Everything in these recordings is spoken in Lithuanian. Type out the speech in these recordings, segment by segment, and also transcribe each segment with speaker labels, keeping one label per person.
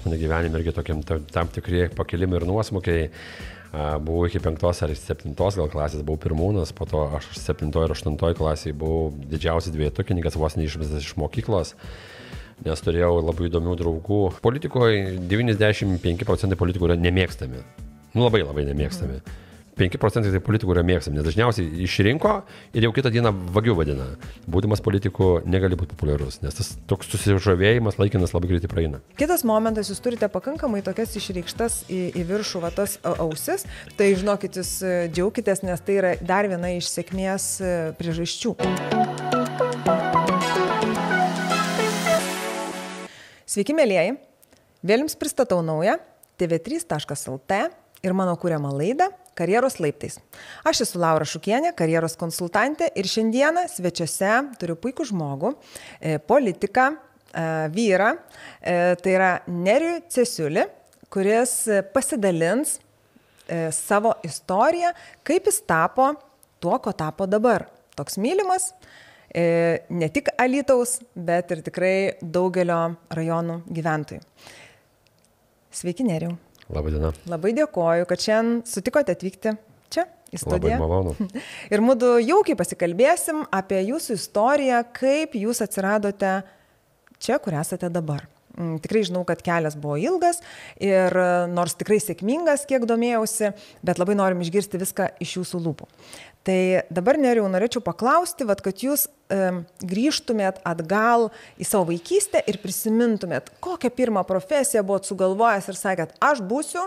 Speaker 1: mano gyvenime irgi tam tikri pakilimai ir nuosmukiai. Buvau iki 5 ar 7 gal klasės, buvau pirmūnas, po to aš 7 ir 8 klasėje buvau didžiausias dvietukininkas, vos neišmestas iš mokyklos, nes turėjau labai įdomių draugų. Politikoje 95% politikų yra nemėgstami, labai nemėgstami. 5% tai politikų yra mėgstami, nes dažniausiai išrinko ir jau kitą dieną vagių vadina. Būdamas politikų negali būti populiarus, nes tas toks susižavėjimas laikinas labai greitai praeina.
Speaker 2: Kitas momentas, jūs turite pakankamai tokias išreikštas į viršų tas ausis, tai žinokit, jūs džiaukitės, nes tai yra dar viena iš sėkmės priežasčių. Sveiki, mėlyjeji, vėl jums pristatau naują tv3.lt ir mano kuriamą laidą Karjeros laiptais. Aš esu Laura Šukienė, karjeros konsultantė ir šiandieną svečiuose turiu puikų žmogų, politiką, vyrą, tai yra Nerijų Cesiulį, kuris pasidalins savo istoriją, kaip jis tapo tuo, ko tapo dabar. Toks mylimas, ne tik Alytaus, bet ir tikrai daugelio rajonų gyventojų. Sveiki, Nerijau.
Speaker 1: Labadiena.
Speaker 2: Labai dėkoju, kad šiandien sutikote atvykti čia į studiją.
Speaker 1: Labai malonu.
Speaker 2: Ir mūdu jaukiai pasikalbėsim apie jūsų istoriją, kaip jūs atsiradote čia, kur esate dabar. Tikrai žinau, kad kelias buvo ilgas ir nors tikrai sėkmingas, kiek domėjausi, bet labai norim išgirsti viską iš jūsų lūpų. Tai dabar, Nerijau, norėčiau paklausti, kad jūs grįžtumėt atgal į savo vaikystę ir prisimintumėt, kokią pirmą profesiją buvot sugalvojęs ir sakėt, aš būsiu.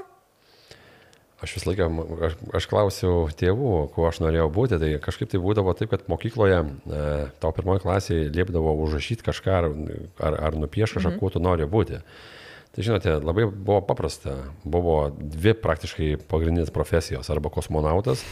Speaker 1: Aš vis laiką, aš klausiau tėvų, kuo aš norėjau būti, tai kažkaip tai būdavo taip, kad mokykloje tau pirmoji klasėje liepdavo užrašyti kažką ar nupiešti kažką, kuo tu nori būti. Tai žinote, labai buvo paprasta, buvo dvi praktiškai pagrindinės profesijos, arba kosmonautas,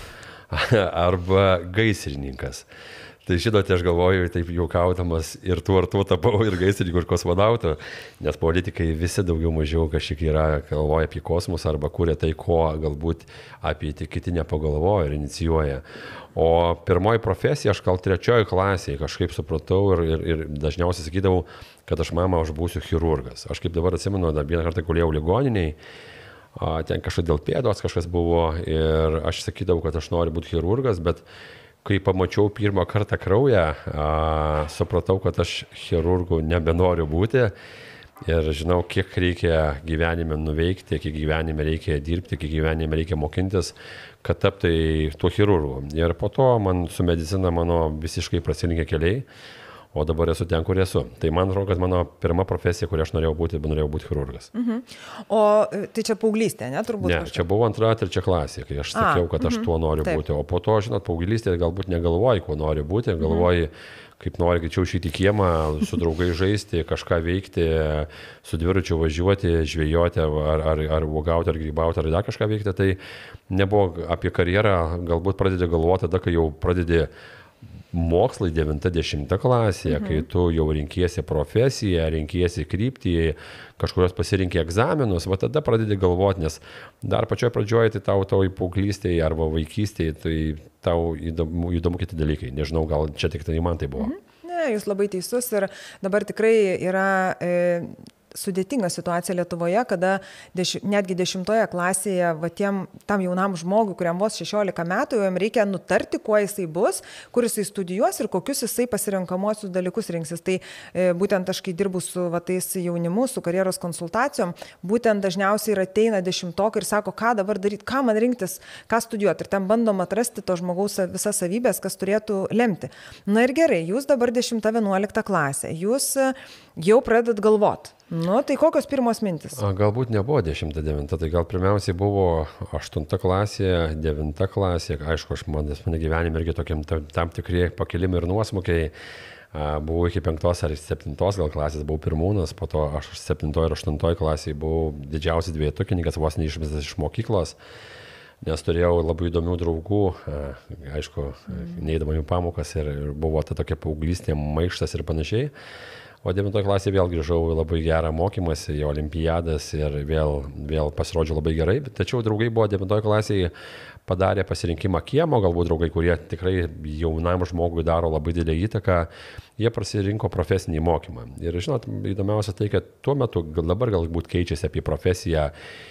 Speaker 1: arba gaisrininkas. Tai žinote, aš galvoju, taip juokaudamas ir tuo tapau ir gaisrininku, ir kosmonautu, nes politikai visi daugiau mažiau kažkiek yra galvoja apie kosmosą arba kuria tai, ko galbūt apie kiti nepagalvoja ir inicijuoja. O pirmoji profesija, aš gal 3 klasėje kažkaip supratau ir dažniausiai sakydavau, kad aš būsiu chirurgas. Aš kaip dabar atsimenu, vieną kartą gulėjau ligoniniai, ten kažkas dėl pėdos kažkas buvo ir aš sakydavau, kad aš noriu būti chirurgas, bet kai pamačiau pirmą kartą kraują, supratau, kad aš chirurgu nebenoriu būti ir žinau, kiek reikia gyvenime nuveikti, kiek gyvenime reikia dirbti, kiek gyvenime reikia mokintis, kad tapti tuo chirurgu. Ir po to man su medicina mano visiškai prasilinkė keliai, o dabar esu ten, kur esu. Tai man atrodo, kad mano pirma profesija, kurią aš norėjau būti chirurgas.
Speaker 2: O tai čia paauglystė, ne, turbūt?
Speaker 1: Ne, čia buvo 2-3 klasė, kai aš sakiau, kad aš tuo noriu būti. O po to, žinot, paauglystė galbūt negalvoji, kuo nori būti, galvoji, kaip nori greičiau išeiti į kiemą, su draugai žaisti, kažką veikti, su dviračiu važiuoti, žvejoti, ar uogauti, ar grybauti, ar dar kažką veikti. Tai nebuvo apie karjerą, galbūt pradedi galvoti tada, kai jau pradedi mokslai 9-10 klasėje, kai tu jau rinkiesi profesiją, rinkiesi kryptį, kažkurios pasirinkė egzaminus, va tada pradedi galvoti, nes dar pačioj pradžioje tai tau į paauglystėje arba vaikystėje, tai tau įdomu kiti dalykai. Nežinau, gal čia tik tai man tai buvo.
Speaker 2: Ne, jūs labai teisus ir dabar tikrai yra sudėtinga situacija Lietuvoje, kada netgi 10 klasėje tam jaunam žmogui, kuriam vos 16 metų, jam reikia nutarti, kuo jisai bus, kur jisai studijuos ir kokius jisai pasirenkamosius dalykus rinksis. Tai būtent aš, kai dirbu su tais jaunimu, su karjeros konsultacijom, būtent dažniausiai ir ateina 10-okai ir sako, ką dabar daryti, ką man rinktis, ką studijuoti. Ir ten bandom atrasti to žmogaus visas savybės, kas turėtų lemti. Na ir gerai, jūs dabar 10-11 klasė, jūs jau pradedat galvoti. Nu, tai kokios pirmos mintis?
Speaker 1: Galbūt nebuvo 10-9, tai gal pirmiausiai buvo 8 klasė, 9 klasė. Aišku, mano gyvenime irgi tam tikri pakilimai ir nuosmukiai. Buvau iki 5 ar 7 gal klasės, buvau pirmūnas, po to aš 7 ir 8 klasėje buvau didžiausias dvietukininkas, vos neišmestas iš mokyklos, nes turėjau labai įdomių draugų, aišku, neįdama jų pamokas ir buvo ta tokia paauglystė, maištas ir panašiai. O 9 klasėje vėl grįžau į labai gerą mokymąsi, į olimpiadas ir vėl pasirodžiau labai gerai. Tačiau draugai buvo 9 klasėje padarė pasirinkimą kiemo, galbūt draugai, kurie tikrai jaunam žmogui daro labai didelę įtaką, jie pasirinko profesinį mokymą. Ir žinot, įdomiausia tai, kad tuo metu dabar galbūt keičiasi apie profesiją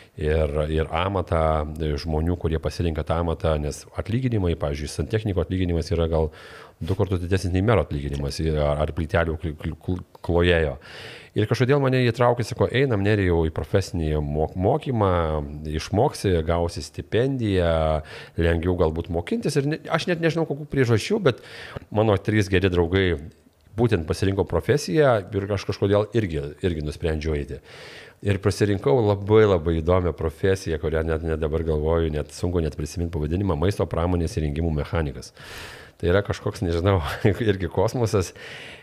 Speaker 1: ir amatą žmonių, kurie pasirinka tą amatą, nes atlyginimai, pavyzdžiui, santechniko atlyginimas yra gal 2 kartus didesnis nei mero atlyginimas ar plytelių klojėjo. Ir kažkodėl mane įtraukė, sako, einam Nerijau į profesinį mokymą, išmoksi, gausi stipendiją, lengviau galbūt mokintis. Ir aš net nežinau, kokių priežasčių, bet mano 3 geri draugai būtent pasirinko profesiją ir aš kažkodėl irgi nusprendžiau eiti. Ir pasirinkau labai įdomią profesiją, kurią net dabar galvoju, net sunku net prisiminti pavadinimą, maisto pramonės įrengimų mechanikas. Tai yra kažkoks, nežinau, irgi kosmosas.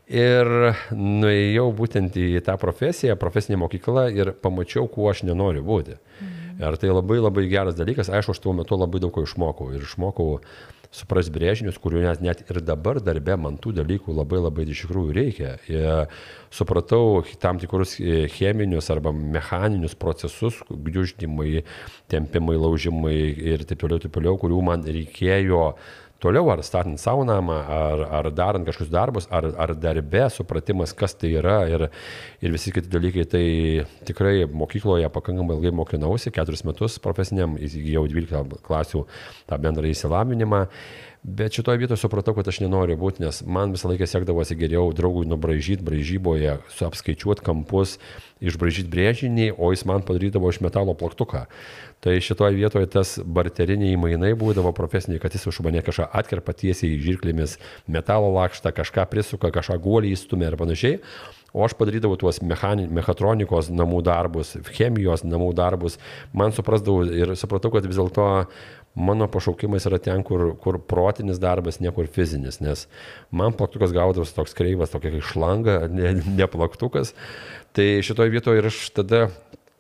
Speaker 1: Ir nuėjau būtent į tą profesiją, profesinę mokyklą ir pamačiau, kuo aš nenoriu būti. Ir tai labai geras dalykas. Aišku, aš tuo metu labai daug ko išmokau. Ir išmokau supras brėžinius, kurių net ir dabar darbe man tų dalykų labai iš tikrųjų reikia. Ir supratau tam tikrus cheminius arba mechaninius procesus, gniuždymai, tempimai, laužimai ir taip toliau, kurių man reikėjo toliau, ar statant savo namą, ar darant kažkokius darbus, ar darbe supratimas, kas tai yra ir visi kiti dalykai. Tai tikrai mokykloje pakankamai ilgai mokinausi, 4 metus profesiniam, įsigijau 12 klasių tą bendrą įsilavinimą. Bet šitoje vietoje supratau, kad aš nenoriu būti, nes man visą laiką sekdavosi geriau draugui nubraižyti braižyboje, apskaičiuoti kampus, išbraižyti brėžinį, o jis man padarydavo iš metalo plaktuką. Tai šitoje vietoje tas barteriniai mainai būdavo profesiniai, kad jis už mane kažką atkerpa tiesiai žirklėmis metalo lakštą, kažką prisuka, kažką guolį įstumia ir panašiai. O aš padarydavau tuos mechatronikos namų darbus, chemijos namų darbus. Man suprasdavau ir supratau, kad vis dėlto mano pašaukimas yra ten, kur protinis darbas, niekur fizinis, nes man plaktukas gaudavos toks kreivas, tokia kaip šlanga, ne plaktukas. Tai šitoje vietoje ir aš tada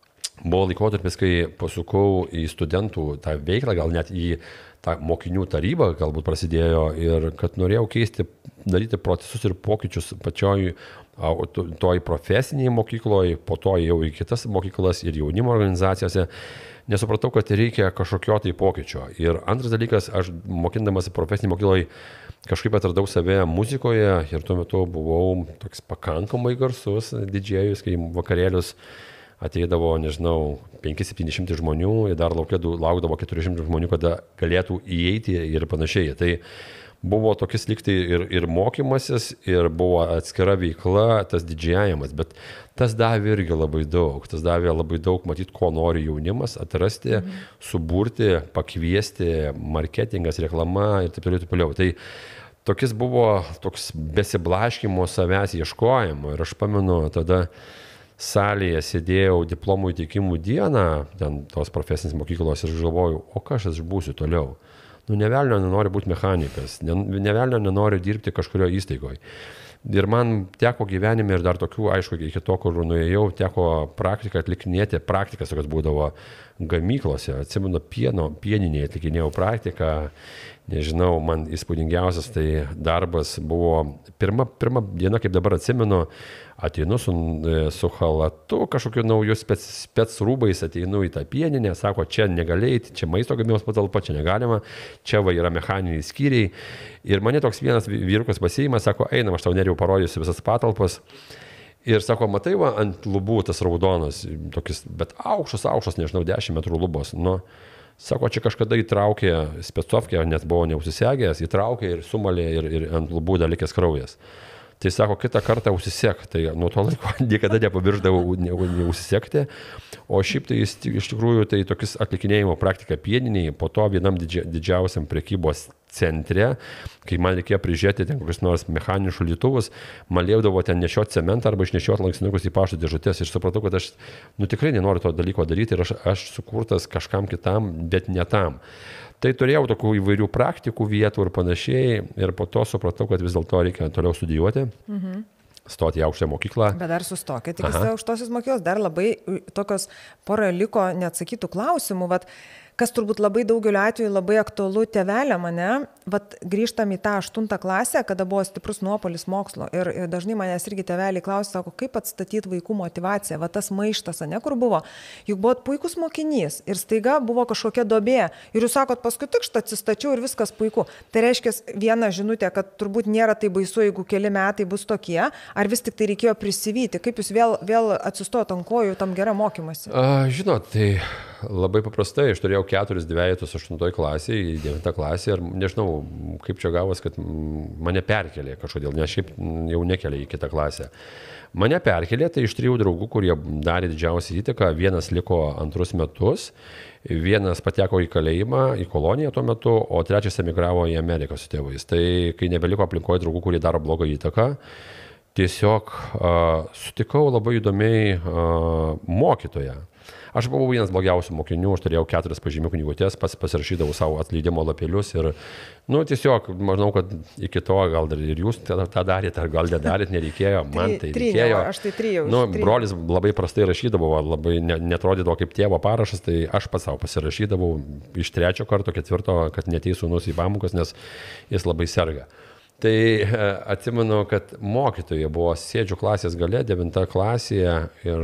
Speaker 1: buvo laikotarpis, kai pasukau į studentų tą veiklą, gal net į tą mokinių tarybą galbūt prasidėjo ir kad norėjau daryti procesus ir pokyčius pačioj toj profesiniai mokykloje, po to jau į kitas mokyklas ir jaunimo organizacijose. Nesupratau, kad reikia kažkokio tai pokyčio. Ir antras dalykas, aš mokindamas profesinį mokykloje kažkaip atradau save muzikoje ir tuo metu buvau toks pakankamai garsus didžėjus, kai vakarėlius ateidavo, nežinau, 500-700 žmonių ir dar laukdavo 400 žmonių, kada galėtų įeiti ir panašiai. Tai buvo tokis liktai ir mokymasis, ir buvo atskira veikla, tas didžiavimas, bet tas davė irgi labai daug. Tas davė labai daug, matyti, ko nori jaunimas, atrasti, suburti, pakviesti, marketingas, reklama ir taip toliau. Tai tokis buvo toks besiblaškimo savęs ieškojimo ir aš pamenu tada salėje sėdėjau diplomų įteikimų dieną, ten tos profesinės mokyklos ir galvojau, o ką aš būsiu toliau. Ne velnio nenori būti mechanikas, ne velnio nenori dirbti kažkurio įstaigoje. Ir man teko gyvenime ir dar tokių, aišku, iki to, kur nuėjau, teko praktiką atlikinėti, praktikas tokios būdavo gamyklose, atsimenu, pieninėje atlikinėjau praktiką, nežinau, man įspūdingiausias tai darbas buvo pirma diena, kaip dabar atsimenu, ateinu su chalatu, kažkokiu nauju spec rūbais, ateinu į tą pieninę, sako, čia negalėjai, čia maisto gamybos patalpa, čia negalima, čia va yra mechaniniai skyriai. Ir mane toks vienas vyrukas pasiėjimas, sako, einam, aš tau Nerijau parodysiu visas patalpas. Ir sako, matai, va, ant lubų tas raudonas, tokis, bet aukštas, nežinau, 10 metrų lubos. Nu, sako, čia kažkada įtraukė specovkę, net buvo neužsisegęs, įtraukė ir sumalė ir ant lubų dalikęs kraujas. Tai sako, kitą kartą užsisek, tai nuo to laiko niekada nepabirždavau neužsisekti, o šiaip tai iš tikrųjų tai tokis atlikinėjimo praktika pieniniai, po to vienam didžiausiam prekybos centre, kai man reikėjo prižiūrėti ten kokius nors mechaninius šaldytuvus, man liepdavo ten nešioti cementą arba išnešioti lankstinukus į pašto dėžutes ir supratau, kad aš tikrai nenoriu to dalyko daryti ir aš sukurtas kažkam kitam, bet ne tam. Tai turėjau tokių įvairių praktikų vietų ir panašiai ir po to supratau, kad vis dėlto reikia toliau studijuoti, stoti į aukštąją mokyklą.
Speaker 2: Bet dar sustokė, tik aukštosios mokyklos, dar labai tokios pora liko neatsakytų klausimų, bet kas turbūt labai daugeliu atveju labai aktualu tėvelė mane, vat grįžtam į tą 8 klasę, kada buvo stiprus nuopolis mokslo ir dažnai manęs irgi tėveliai klausia, sako, kaip atstatyti vaikų motivaciją, va tas maištas, ne kur buvo, juk buvot puikus mokinys ir staiga buvo kažkokia duobė ir jūs sakot, paskui tik štai atsistačiau ir viskas puiku. Tai reiškia viena žinutė, kad turbūt nėra tai baisu, jeigu keli metai bus tokie, ar vis tik tai reikėjo prisivyti, kaip jūs vėl atsistojot ant kojų tam geram mokymasi?
Speaker 1: Žinot, tai labai paprastai, aš turėjau 4 dvejetus 8 klasėje, į 9 klasę ir nežinau, kaip čia gavos, kad mane perkelė kažkodėl, nes šiaip jau nekelė į kitą klasę. Mane perkelė, tai iš 3 draugų, kurie darė didžiausią įtaką, vienas liko 2 metus, vienas pateko į kalėjimą, į koloniją tuo metu, o 3 emigravo į Ameriką su tėvais. Tai kai nebeliko aplinkoje draugų, kurie daro blogą įtaką, tiesiog sutikau labai įdomiai mokytoją. Aš buvau vienas blogiausių mokinių, aš turėjau 4 pažymių knygutės, pasirašydavau savo atleidimo lapelius ir, tiesiog, manau, kad iki to gal dar ir jūs tą darėte, ar gal nedarėte, nereikėjo, man tai reikėjo.
Speaker 2: Aš tai 3.
Speaker 1: Brolis labai prastai rašydavo, labai netrodydavo kaip tėvo parašas, tai aš pats savo pasirašydavau iš 3 karto, 4, kad neteis sūnus į pamokas, nes jis labai serga. Tai atsimenu, kad mokytoja buvo, sėdžiu klasės gale, 9 klasėje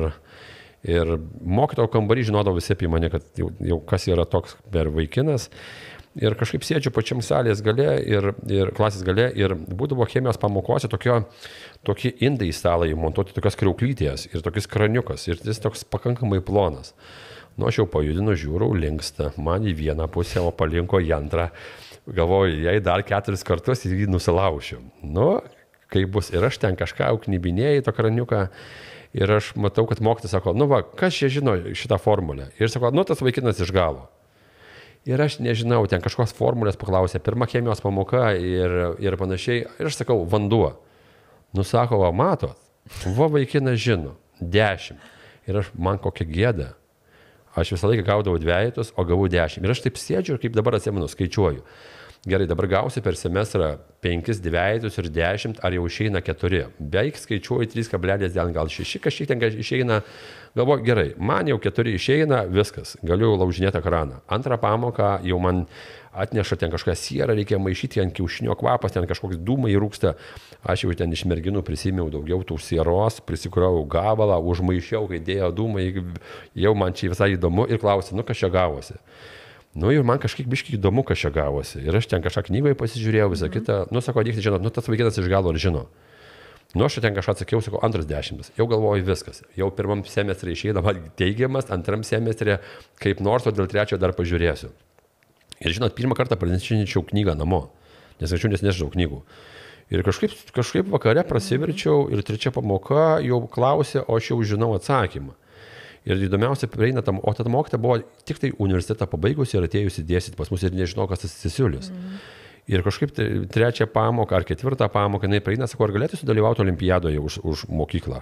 Speaker 1: ir mokytojo kambarį žinodavo visi apie mane, kad jau kas yra toks per vaikinas. Ir kažkaip sėdžiu pačiam salės gale ir klasės gale ir būdavo chemijos pamokose tokie indai į stalą įmontuoti, tokios kriauklytės ir tokius kraniukas ir jis toks pakankamai plonas. Aš jau pajudinu, žiūrau, linksta, man į vieną pusę, o palinko į antrą. Galvoju, jei dar 4 kartus ir jį nusilaušiu. Kaip bus. Ir aš ten kažką knibinėjau to kraniuką. Ir aš matau, kad mokytojas sako, kas čia žino šitą formulę? Ir sako, tas vaikinas iš galo. Ir aš nežinau, ten kažkokios formulės paklausė, pirma chemijos pamoka ir panašiai. Ir aš sakau, vanduo. Sako, matot, vaikinas žino, 10. Ir man kokia gėda. Aš visą laiką gaudavau 2, o gavau 10. Ir aš taip sėdžiu ir kaip dabar atsimenu, skaičiuoju. Gerai, dabar gausiu per semestrą 5 dvejetus ir 10, ar jau išeina 4. Beveik skaičiuoju 3,10, gal 6, kažkiek ten išeina. Galvoju, gerai, man jau 4 išeina, viskas, galiu laužinėti ekraną. Antrą pamoką jau man atneša ten kažką sierą, reikia maišyti, ant kiaušinio kvapas, ten kažkoks dūmai rūksta. Aš jau ten iš merginų prisimiau daugiau tų sieros, prisikroviau gabalą, užmaišiau, kai dėjo dūmai, jau man čia visai įdomu ir klausiu, kas čia gavosi. Ir man kažkiek biškiai įdomu, kas čia gavosi. Ir aš ten kažką knygoje pasižiūrėjau, visą kitą. Sako, dėkite, žinot, tas vaikinas iš galo ar žino. Aš ten kažką atsakiau, sakau, 2 10. Jau galvoju viskas. Jau 1 semestrė išeina teigiamas, 2 semestrė kaip nors, o dėl 3 dar pažiūrėsiu. Ir žinot, 1 kartą pranešiau knygą namo, nes anksčiau nežinau knygų. Ir kažkaip vakare prasiverčiau ir 3 pamoka jau klausė, o aš jau žinau atsakymą. Ir įdomiausia, prieina o ta mokytoja buvo tik tai universitetą pabaigusi ir atėjusi dėstyti pas mus ir nežinau, kas tas Cesiulis. Ir kažkaip 3 pamoką ar 4 pamoką, jinai prieina, sako, ar galėtų sudalyvauti olimpiadoje už mokyklą.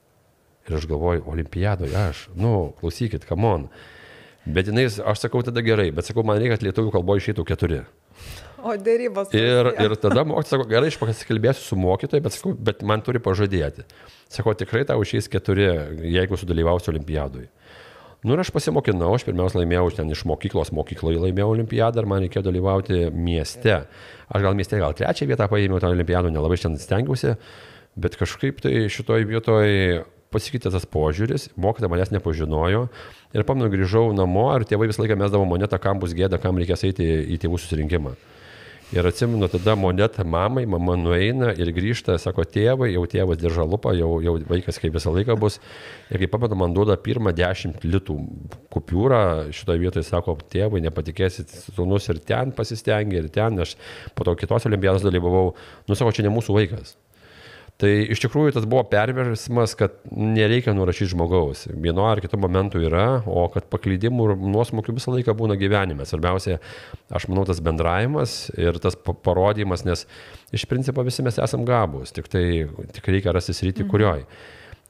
Speaker 1: Ir aš galvoju, olimpiadoje klausykit, come on. Bet aš sakau, tada gerai, bet sakau, man reikia, kad lietuvių kalboje išeitų 4.
Speaker 2: O dėrybos.
Speaker 1: Ir tada mokytojas sako, gerai, aš pasikalbėsiu su mokytoju, bet man turi pažadėti. Sako, tikrai tau išeis 4, jeigu sudalyvausiu olimpiadoje. Ir aš pasimokinau, aš pirmiausia laimėjau ten iš mokykloje laimėjau olimpiadą ir man reikėjo dalyvauti mieste. Aš gal mieste 3 vietą paėmiau tą olimpiadą, nelabai ten stengiausi, bet kažkaip tai šitoj vietoj pasikeitė tas požiūris, mokytoja manęs nepažinojo ir pamenu grįžau namo ir tėvai visą laiką mesdavo monetą, kam bus gėda, kam reikės eiti į tėvų susirinkimą. Ir atsimenu tada monetą mamai, mama nueina ir grįžta, sako, tėvai, jau tėvas diržą lupą, jau vaikas kaip visą laiką bus. Ir kaip pamenu, man duoda pirmą 10 litų kupiūrą, šitoje vietoje sako, tėvai, nepatikėsit, sūnus ir ten pasistengė, ir ten, aš po to kitos olimpiados dalyvavau, sako, čia ne mūsų vaikas. Tai iš tikrųjų tas buvo perversmas, kad nereikia nurašyti žmogaus. Vieno ar kito momentų yra, o kad paklydimų ir nuosmukių visą laiką būna gyvenime. Svarbiausia, aš manau, tas bendravimas ir tas parodymas, nes iš principo visi mes esam gabūs, tik reikia rasti sritį, kurioj.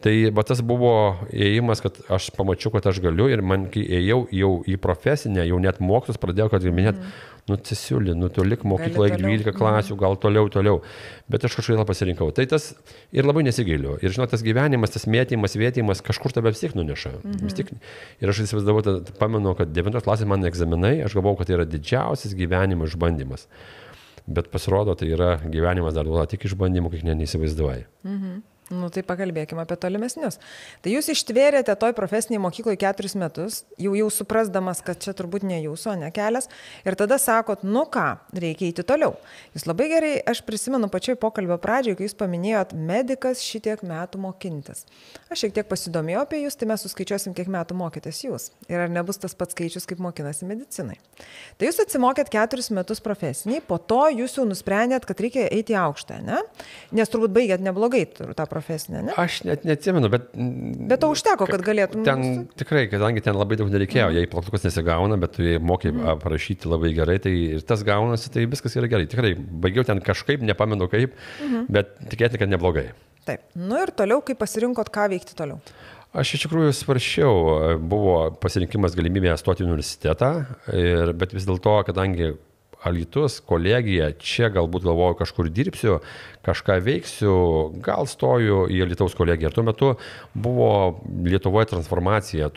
Speaker 1: Tai tas buvo ėjimas, kad aš pamačiau, kad aš galiu ir man, kai ėjau jau į profesinę, jau net mokslus pradėjau, kad minėt, Cesiuli, tu lik mokykloje 12 klasių, gal toliau. Bet aš kažkaip pasirinkau. Tai tas ir labai nesigailiu. Ir žinot, tas gyvenimas, tas vėtymas, kažkur tave vis tiek nuneša. Ir aš įsivaizdavau, pamenu, kad 9 klasės man egzaminai, aš galvojau, kad tai yra didžiausias gyvenimo išbandymas. Bet pasirodo, tai yra gyvenimas dar duoda tik išbandymų, kiek neįsivaizduoji.
Speaker 2: Tai pakalbėkime apie tolimesnius. Tai jūs ištvėrėte toj profesiniai mokykloje 4 metus, jau suprasdamas, kad čia turbūt ne jūsų, ne kelias, ir tada sakot, reikia eiti toliau. Jūs labai gerai, aš prisimenu pačioj pokalbio pradžioje, kai jūs paminėjot medikas šitiek metų mokintis. Aš šiek tiek pasidomėjau apie jūs, tai mes suskaičiuosim, kiek metų mokėtės jūs. Ir ar nebus tas pats skaičius, kaip mokinasi medicinai. Tai jūs atsimokėt 4 metus profesiniai, po to jūs jau nusprendėt, kad reikia eiti į aukštą, ne? Nes turbūt baigėt neblogai tą profesinę, ne?
Speaker 1: Aš net neatsimenu, bet
Speaker 2: to užteko, kad galėtum.
Speaker 1: Ten tikrai, kadangi ten labai daug nereikėjo, jei plaktukas nesigauna, bet tu mokai parašyti labai gerai, tai ir tas gaunasi, tai viskas yra gerai. Tikrai, baigiau ten kažkaip, nepamenu kaip, bet tikėtina, kad neblogai.
Speaker 2: Taip. Ir toliau, kaip pasirinkot, ką veikti toliau?
Speaker 1: Aš iš tikrųjų svarsčiau, buvo pasirinkimas galimybė stoti į universitetą, bet vis dėlto, kadangi Alytus, kolegija, čia galbūt galvoju kažkur dirbsiu, kažką veiksiu, gal stoju į Alytaus kolegiją. Ir tuo metu buvo Lietuvoje transformacija,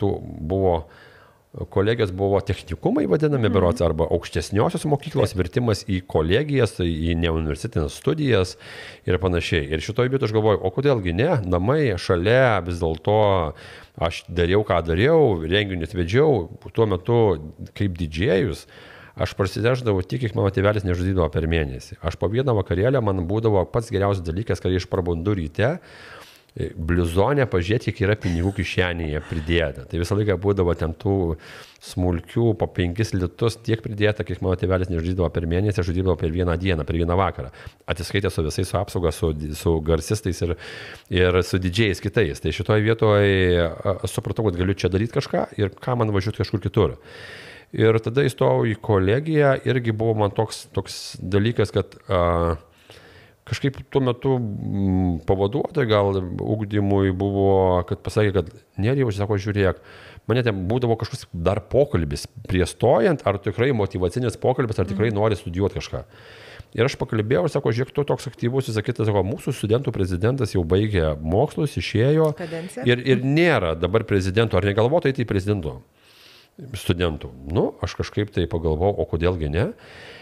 Speaker 1: kolegijos buvo technikumai vadinami berods, arba aukštesniosios mokyklos virtimas į kolegijas, į neuniversitetinės studijas ir panašiai. Ir šitoj vietoj aš galvoju, o kodėlgi ne, namai šalia, vis dėlto aš dariau, ką dariau, renginius vedžiau, tuo metu kaip didžėjus. Aš prasideždavau tik, kiek mano tėvelis nežudydavo per mėnesį. Aš po vieną vakarėlę man būdavo pats geriausias dalykas, kai aš prabundu ryte, bliuzonę pažiūrėti, kiek yra pinigų kišenėje pridėta. Tai visą laiką būdavo ten tų smulkių po 5 litus tiek pridėta, kiek mano tėvelis nežudydavo per mėnesį, aš žudydavau per vieną dieną, per vieną vakarą. Atsiskaitė su visais, su apsauga, su garsistais ir su didžiais kitais. Tai šitoje vietoje aš supratau, kad galiu čia daryti kažką ir ką man važiuoti kažkur kitur. Ir tada įstojau į kolegiją, irgi buvo man toks dalykas, kad kažkaip tuo metu pavaduotojai gal ugdymui buvo, kad pasakė, kad Nerijau, sako, žiūrėk, mane ten būdavo kažkoks dar pokalbis prie stojant, ar tikrai motyvacinis pokalbis, ar tikrai nori studijuoti kažką. Ir aš pakalbėjau ir sako, žiūrėk, tu toks aktyvus, jis sakė, sako, mūsų studentų prezidentas jau baigė mokslus, išėjo ir nėra dabar prezidento, ar negalvotų eiti į prezidento studentų. Aš kažkaip tai pagalvojau, o kodėlgi ne.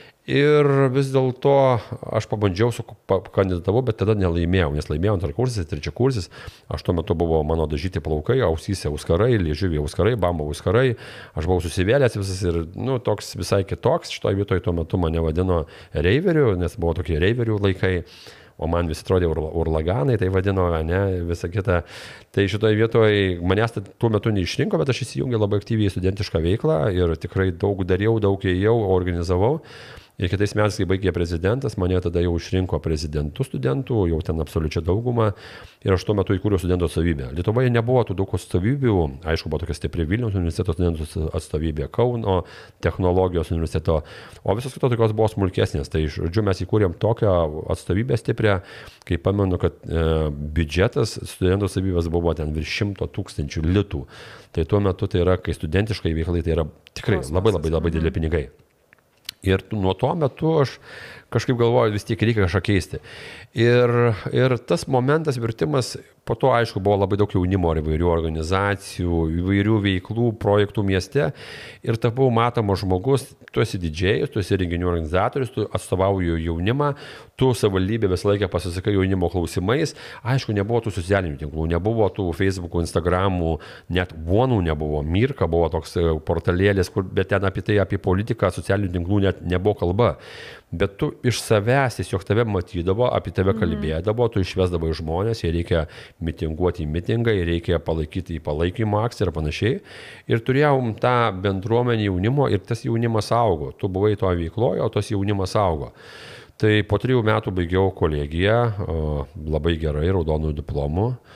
Speaker 1: Ir vis dėlto aš pabandžiau, kandidatavau, bet tada nelaimėjau, nes laimėjau antrakursis, trečiakursis. Aš tuo metu buvo mano dažyti plaukai, ausyse auskarai, liežuviai auskarai, bambų auskarai. Aš buvau susivėlęs visas ir toks visai kitoks. Šitoje vietoje tuo metu mane vadino reiveriu, nes buvo tokie reiverių laikai. O man visi atrodė urlaganai, tai vadino, ne, visą kitą. Tai šitoje vietoje manęs tuo metu neišrinko, bet aš įsijungiau labai aktyviai į studentišką veiklą ir tikrai daug dariau, daug ėjau, organizavau. Ir kitais metais, kai baigė prezidentas, mane tada jau išrinko prezidentų studentų, jau ten absoliučia dauguma. Ir aš tuo metu įkūriau studentų atstovybę. Lietuvoje nebuvo tų daug atstovybių, aišku, buvo tokia stipri Vilniaus universiteto studentų atstovybė, Kauno technologijos universiteto, o visos kitos tokios buvo smulkesnės. Tai, žodžiu, mes įkūrėm tokią atstovybę stiprią, kai pamenu, kad biudžetas studentų atstovybės buvo ten virš 100 000 litų. Tai tuo metu tai yra, kai studentiškai veiklai, tai yra tikrai labai dideli pinigai. Ir nuo to metu aš kažkaip galvoju, vis tiek reikia kažką keisti. Ir tas momentas, virtimas, po to aišku buvo labai daug jaunimo ir įvairių organizacijų, įvairių veiklų, projektų mieste. Ir tapau matomas žmogus, tu esi didžėjus, tu esi renginių organizatorius, tu atstovauji jaunimą, tu savivaldybė visą laiką pasisakai jaunimo klausimais. Aišku, nebuvo tų socialinių tinklų, nebuvo tų Facebook'ų, Instagram'ų, net Vonų nebuvo. Mirka buvo toks portalėlis, bet ten apie politiką, socialinių tinklų net nebuvo kalba. Bet tu iš savęs tiesiog tave matydavo, apie tave kalbėdavo, tu išvesdavo į žmonės, jie reikia mitinguoti į mitingą, jie reikia palaikyti į palaikymo akciją ir panašiai. Ir turėjom tą bendruomenį jaunimo ir tas jaunimas augo. Tu buvai to veikloje, o tas jaunimas augo. Tai po 3 metų baigiau kolegiją, labai gerai, raudonų diplomų.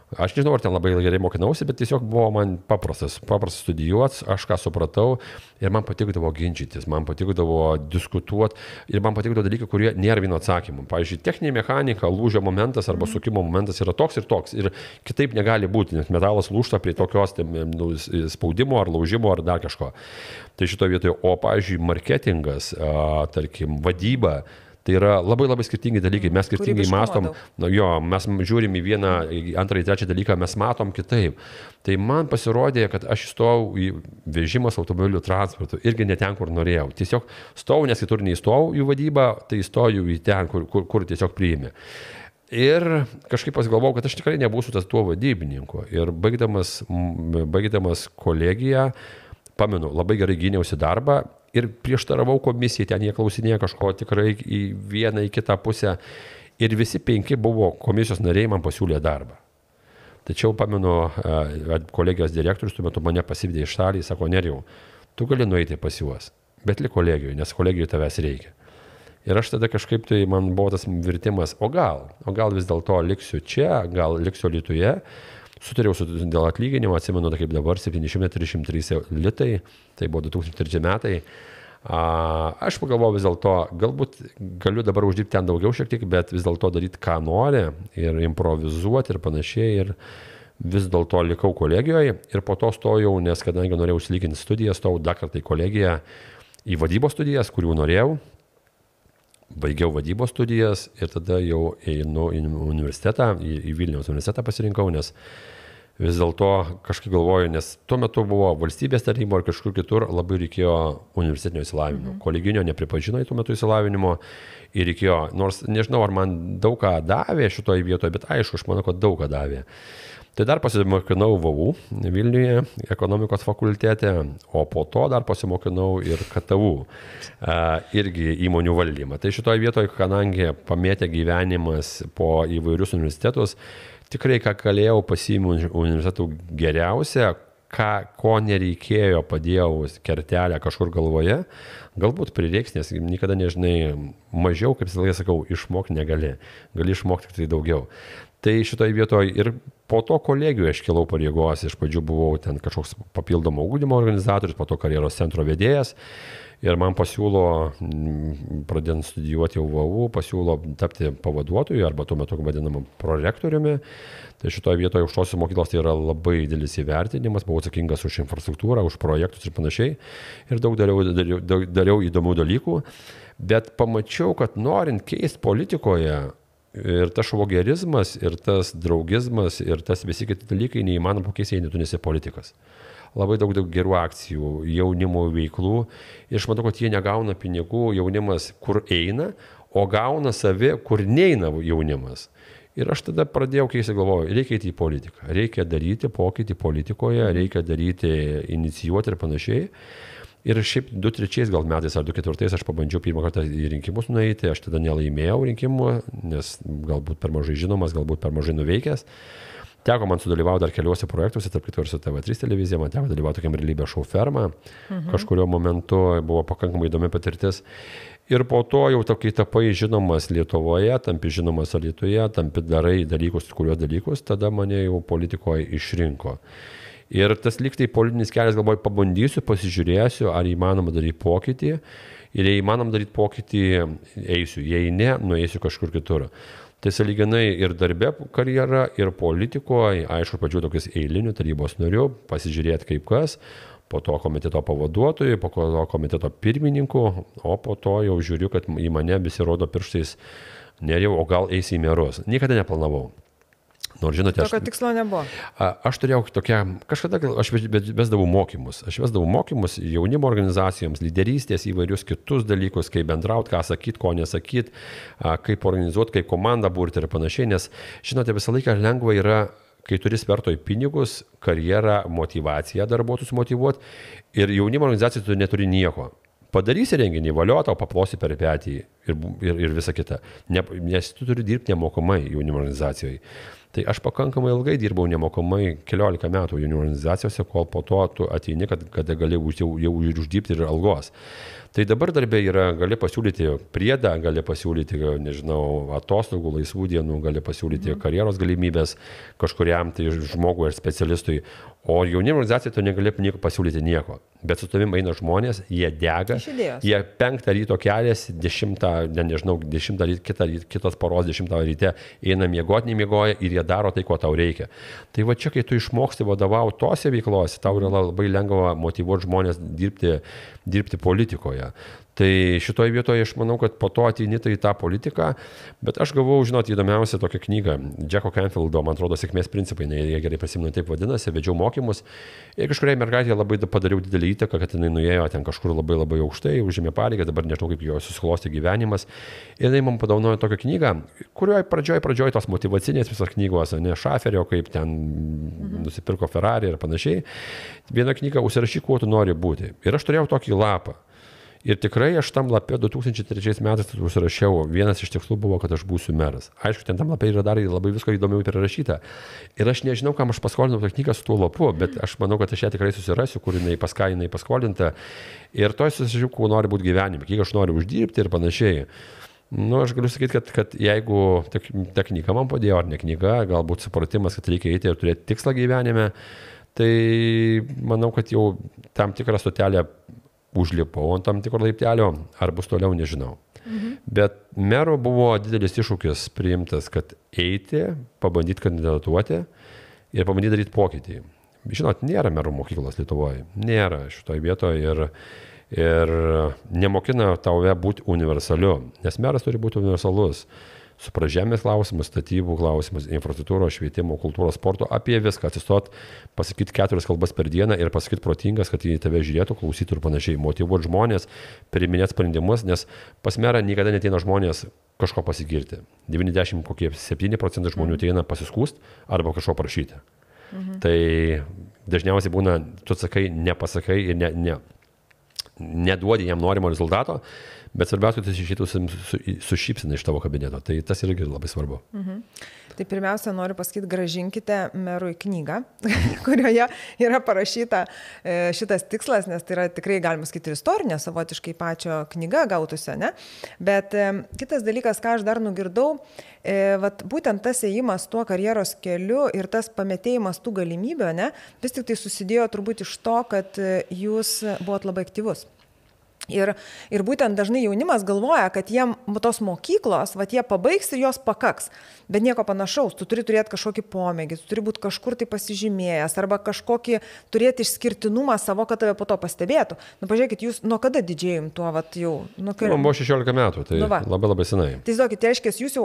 Speaker 1: Aš nežinau, ar ten labai gerai mokinausi, bet tiesiog buvo man paprastas studijuoti, aš ką supratau ir man patikdavo ginčytis, man patikdavo diskutuoti ir man patikdavo dalykai, kurie nėra vieno atsakymų. Pavyzdžiui, techninė mechanika, lūžio momentas arba sukimo momentas yra toks ir kitaip negali būti, nes metalas lūžta prie tokios spaudimo ar laužimo ar dar kažko. Tai šitoje vietoje, o pavyzdžiui, marketingas, tarkim, vadyba, tai yra labai labai skirtingi dalykai, mes skirtingai mastom, mes žiūrim į vieną, antrą, trečią dalyką, mes matom kitaip. Tai man pasirodė, kad aš įstojau į vežimas automobilių transportu, irgi ne ten, kur norėjau. Tiesiog stojau, nes kitur neįstojau į vadybą, tai įstojau į ten, kur tiesiog priėmė. Ir kažkaip pasigalvojau, kad aš tikrai nebūsiu tas tuo vadybininku. Ir baigdamas kolegiją, pamenu, labai gerai gyniausi darbą ir prieštaravau komisijai, ten jie klausinėjo kažko tikrai į vieną, į kitą pusę. Ir visi 5 buvo komisijos nariai man pasiūlė darbą. Tačiau, pamenu, kolegijos direktorius tuo metu mane pasivedė iš šalį, sako, Nerijau, tu gali nueiti pas juos, bet lik kolegijoje, nes kolegijoje tavęs reikia. Ir aš tada kažkaip tai man buvo tas virtimas, o gal vis dėlto liksiu čia, gal liksiu Alytuje. Sutariau dėl atlyginimo, atsimenu, kaip dabar 733 litai, tai buvo 2003 metai. Aš pagalvojau vis dėlto, galbūt galiu dabar uždirbti ten daugiau šiek tiek, bet vis dėlto daryti, ką nori ir improvizuoti ir panašiai. Ir vis dėlto likau kolegijoje ir po to stojau, nes kadangi norėjau užsilyginti studijas, stojau dar kartą į kolegiją, į vadybos studijas, kurių norėjau. Baigiau vadybos studijas ir tada jau einu į universitetą, į Vilniaus universitetą pasirinkau, nes vis dėlto kažkaip galvoju, nes tuo metu buvo valstybės tarnybo ir kažkur kitur labai reikėjo universitetinio įsilavinimo. Koleginio nepripažino į tuo metu įsilavinimo ir reikėjo, nors nežinau, ar man daug ką davė šitoje vietoje, bet aišku, aš manau, kad daug ką davė. Tai dar pasimokinau VAU Vilniuje, ekonomikos fakultete, o po to dar pasimokinau ir KTU, irgi įmonių valdymą. Tai šitoje vietoje, kadangi pamėtė gyvenimas po įvairius universitetus, tikrai ką galėjau pasiimti universitetų geriausia, ko nereikėjo, padėjau kertelę kažkur galvoje, galbūt prireiks, nes niekada nežinai, mažiau, kaip visą sakau, išmokti negali, gali išmokti tik tai daugiau. Tai šitoje vietoje ir po to kolegijoje aš kilau pareigos, iš pradžių buvau ten kažkoks papildomo ugdymo organizatorius, po to karjeros centro vedėjas ir man pasiūlo, pradedant studijuoti jau VAU, pasiūlo tapti pavaduotoju arba tuo metu vadinamu prorektoriumi. Tai šitoje vietoje aukštosios mokyklos tai yra labai didelis įvertinimas, buvau atsakingas už infrastruktūrą, už projektus ir panašiai ir daug dariau įdomių dalykų, bet pamačiau, kad norint keisti politikoje, ir tas švogerizmas, ir tas draugizmas, ir tas visi kiti dalykai neįmanoma pakeisti, jei tu nesi politikas. Labai daug gerų akcijų, jaunimo veiklų. Ir aš matau, kad jie negauna pinigų, jaunimas kur eina, o gauna savi, kur neina jaunimas. Ir aš tada pradėjau keisti, galvoju, reikia eiti į politiką, reikia daryti pokytį politikoje, reikia daryti, inicijuoti ir panašiai. Ir šiaip 2003 gal metais ar 2004 aš pabandžiau pirmą kartą į rinkimus nueiti, aš tada nelaimėjau rinkimų, nes galbūt per mažai žinomas, galbūt per mažai nuveikęs. Teko man sudalyvauti dar keliuose projektuose, tarp kitų ir su TV3 televizija, man teko dalyvauti tokiam realybės šou Ferma, kažkurio momentu buvo pakankamai įdomi patirtis. Ir po to jau kai tapai žinomas Lietuvoje, tampi žinomas Alytuje, tampi darai kuriuos dalykus, tada mane jau politikoje išrinko. Ir tas lygtai politinis kelias, galvoju, pabandysiu, pasižiūrėsiu, ar įmanoma daryti pokytį. Ir jei įmanoma daryti pokytį, eisiu. Jei ne, nueisiu kažkur kitur. Tai sąlyginai ir darbe karjera, ir politikoje, aišku, pačiu tokius eilinių tarybos narių, pasižiūrėti kaip kas, po to komiteto pavaduotojų, po to komiteto pirmininkų, o po to jau žiūriu, kad į mane visi rodo pirštais, Nerijau, o gal eisi į merus. Niekada neplanavau. Nors, žinote,
Speaker 2: tokio tikslo nebuvo.
Speaker 1: Aš turėjau kažkada aš vesdavau mokymus. Aš vesdavau mokymus jaunimo organizacijoms, lyderystės, įvairius kitus dalykus, kaip bendrauti, ką sakyti, ko nesakyti, kaip organizuoti, kaip komandą burti ir panašiai. Nes, žinote, visą laiką lengva yra, kai turi svertoj pinigus, karjerą, motivaciją darbuotojus motyvuoti ir jaunimo organizacijai tu neturi nieko. Padarysi renginį, valio, tau paplosi per petį ir visa kita. Nes tu turi dirbti nemokamai jaunimo organizacijoje. Tai aš pakankamai ilgai dirbau nemokamai 14 metų jaunimo organizacijose, kol po to tu ateini, kad gali jau uždirbti ir algos. Tai dabar darbė yra, gali pasiūlyti priedą, gali pasiūlyti, nežinau, atostogų, laisvų dienų, gali pasiūlyti karjeros galimybės kažkuriam tai žmogui ar specialistui. O jaunimo organizacijai tu negali pasiūlyti nieko. Bet su tavim eina žmonės, jie dega, jie 5 ryto keliasi, 10 kitos paros 10 ryte eina miegoti, nemiegoja ir jie daro tai, ko tau reikia. Tai va čia, kai tu išmoksti vadovauti tose veiklose, tau yra labai lengva motyvuoti žmonės dirbti politikoje. Tai šitoje vietoje aš manau, kad po to ateini tai į tą politiką, bet aš gavau, įdomiausią tokią knygą, Jacko Canfieldo, man atrodo, sėkmės principai, jie gerai prisimenu, taip vadinasi, vedžiau mokymus ir kažkuriai mergaitė labai padariau didelį įtaką, kad jinai nuėjo ten kažkur labai labai aukštai, užėmė pareigą, dabar nežinau, kaip jo susiklosti gyvenimas. Ir jinai man padovanojo tokią knygą, kurioje pradžioje tos motyvacinės visas knygos, ne Šaferio, kaip ten nusipirko Ferrari ir panašiai. Vieną knygą užsirašyk, kuo tu nori būti. Ir aš turėjau tokį lapą. Ir tikrai aš tam lapė 2003 metais užsirašiau, vienas iš tikslų buvo, kad aš būsiu meras. Aišku, ten tam lapė yra dar labai visko įdomiau prirašyta. Ir aš nežinau, kam aš paskolinau tą knygą su tuo lapu, bet aš manau, kad aš ją tikrai susirasiu, kur jinai paskolinta. Ir to susirašiau, kuo nori būti gyvenime, kiek aš noriu uždirbti ir panašiai. Nu, aš galiu sakyti, kad jeigu ta knyga man padėjo, ar ne knyga, galbūt supratimas, kad reikia eiti ir turėti tikslą gyvenime, tai manau, kad jau tam tikrą stotelę užlipau ant tam tikro laiptelio, ar bus toliau, nežinau. Bet mero buvo didelis iššūkis priimtas, kad eiti, pabandyti kandidatuoti ir pabandyti daryti pokytį. Žinot, nėra mero mokyklos Lietuvoje, nėra šitoje vietoje ir nemokina tave būti universaliu, nes meras turi būti universalus. Supras žemės klausimus, statybų klausimus, infrastruktūros, švietimo, kultūros, sporto, apie viską atsistot, pasakyti 4 kalbas per dieną ir pasakyti protingas, kad į tave žiūrėtų, klausytų ir panašiai, motyvuoti žmonės, priiminėti sprendimus, nes pas merą niekada neteina žmonės kažko pasigirti. 97% žmonių ateina pasiskūst arba kažko prašyti. Tai dažniausiai būna, tu sakai, nepasakai ir neduodi jam norimo rezultato, bet svarbiausia, kad jis išeitų su šypsena iš tavo kabineto. Tai tas irgi labai svarbu.
Speaker 2: Tai pirmiausia, noriu pasakyti, gražinkite merui knygą, kurioje yra parašyta šitas tikslas, nes tai yra tikrai, galima sakyti, ir istorinė savotiškai pačio knyga gautųsi, ne? Bet kitas dalykas, ką aš dar nugirdau, būtent tas ėjimas tuo karjeros keliu ir tas pametėjimas tų galimybių, ne, vis tik tai susidėjo turbūt iš to, kad jūs buvot labai aktyvus. Ir būtent dažnai jaunimas galvoja, kad jiem tos mokyklos, jie pabaigs ir jos pakaks, bet nieko panašaus, tu turi turėti kažkokį pomėgį, tu turi būti kažkur tai pasižymėjęs arba kažkokį turėti išskirtinumą savo, kad tave po to pastebėtų. Nu, pažiūrėkit, jūs nuo kada didžėjim tuo, jau?
Speaker 1: Man buvo 16 metų, tai labai labai senai.
Speaker 2: Tai įsivaizduokit, tai reiškia, jūs jau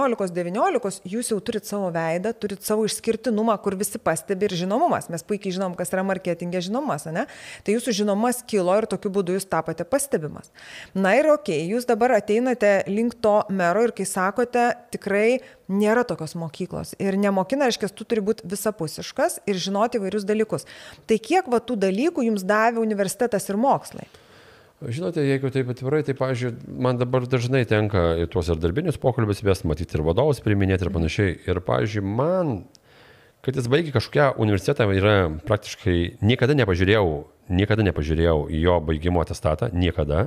Speaker 2: 18-19, jūs jau turit savo veidą, turit savo išskirtinumą, kur visi pastebi ir žinomumas. Mes puikiai žinom, kas yra marketingė žinomumas, ne? Tai jūsų žinomumas kilo ir tokiu būdu jūs tapote pastebimas. Na ir jūs dabar ateinate link to mero ir kai sakote, tikrai nėra tokios mokyklos. Ir nemokina, reiškia, tu turi būti visapusiškas ir žinoti įvairius dalykus. Tai kiek tų dalykų jums davė universitetas ir mokslai?
Speaker 1: Žinote, jeigu taip atvirai, tai, pavyzdžiui, man dabar dažnai tenka į tuos ir darbinius pokalbius vesti, matyti ir vadovus priiminėti ir panašiai. Ir, pavyzdžiui, man, kad jis baigė kažkokią universitetą, yra praktiškai niekada nepažiūrėjau į jo baigimo atestatą, niekada.